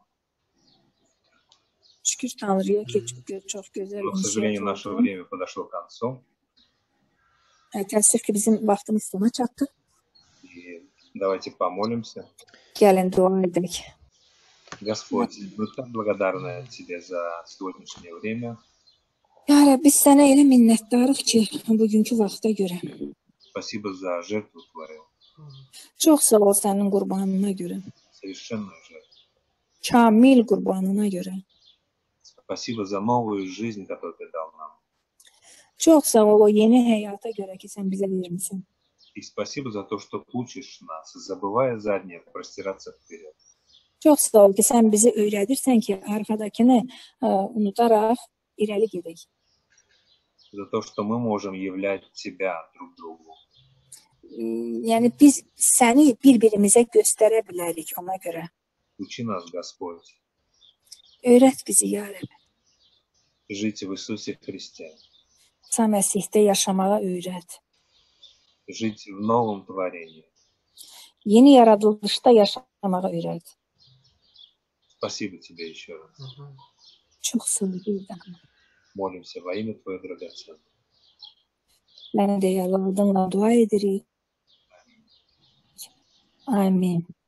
Şükür Tanrıya ki, çox gözəl. Но, к сожалению, наше время подошло к концу. Təəssüf ki, bizim vaxtımız sona çatdı. И давайте помолимся. Gəlin dua edək. Господь, мы так благодарны Тебе за сегодняшнее время. Ya Rəbb, biz sənə elə minnətdarıq ki, bugünkü vaxta görə. Спасибо за жертву Твою, Çox sağ ol sənin qurbanına görə. совершенную жертву. Kamil qurbanına görə. Спасибо за новую жизнь, которую Ты дал нам. Çox sağ ol o yeni həyata görə ki, sən bizə vermisən. И спасибо за то, что учишь нас, забывая заднее, простираться вперед. Çox sağ ol ki, sən bizi öyrədirsən ki, arxadakını unudaraq irəli gedək. За то, что мы можем являть Тебя друг другу. Yəni biz səni bir-birimizə göstərə bilərik ona görə. Учи нас, Господь, Öyrət bizi, ya Rəbb. жить в Иисусе Христе, İsa Məsihdə yaşamağa öyrət. жить в новом творении. Yeni yaradılışda yaşamağa öyrət. Спасибо Тебе еще раз. Çox sağ ol, birdən. Молимся во имя Твое драгоценное. Mən də adınla dua edirik. Amin.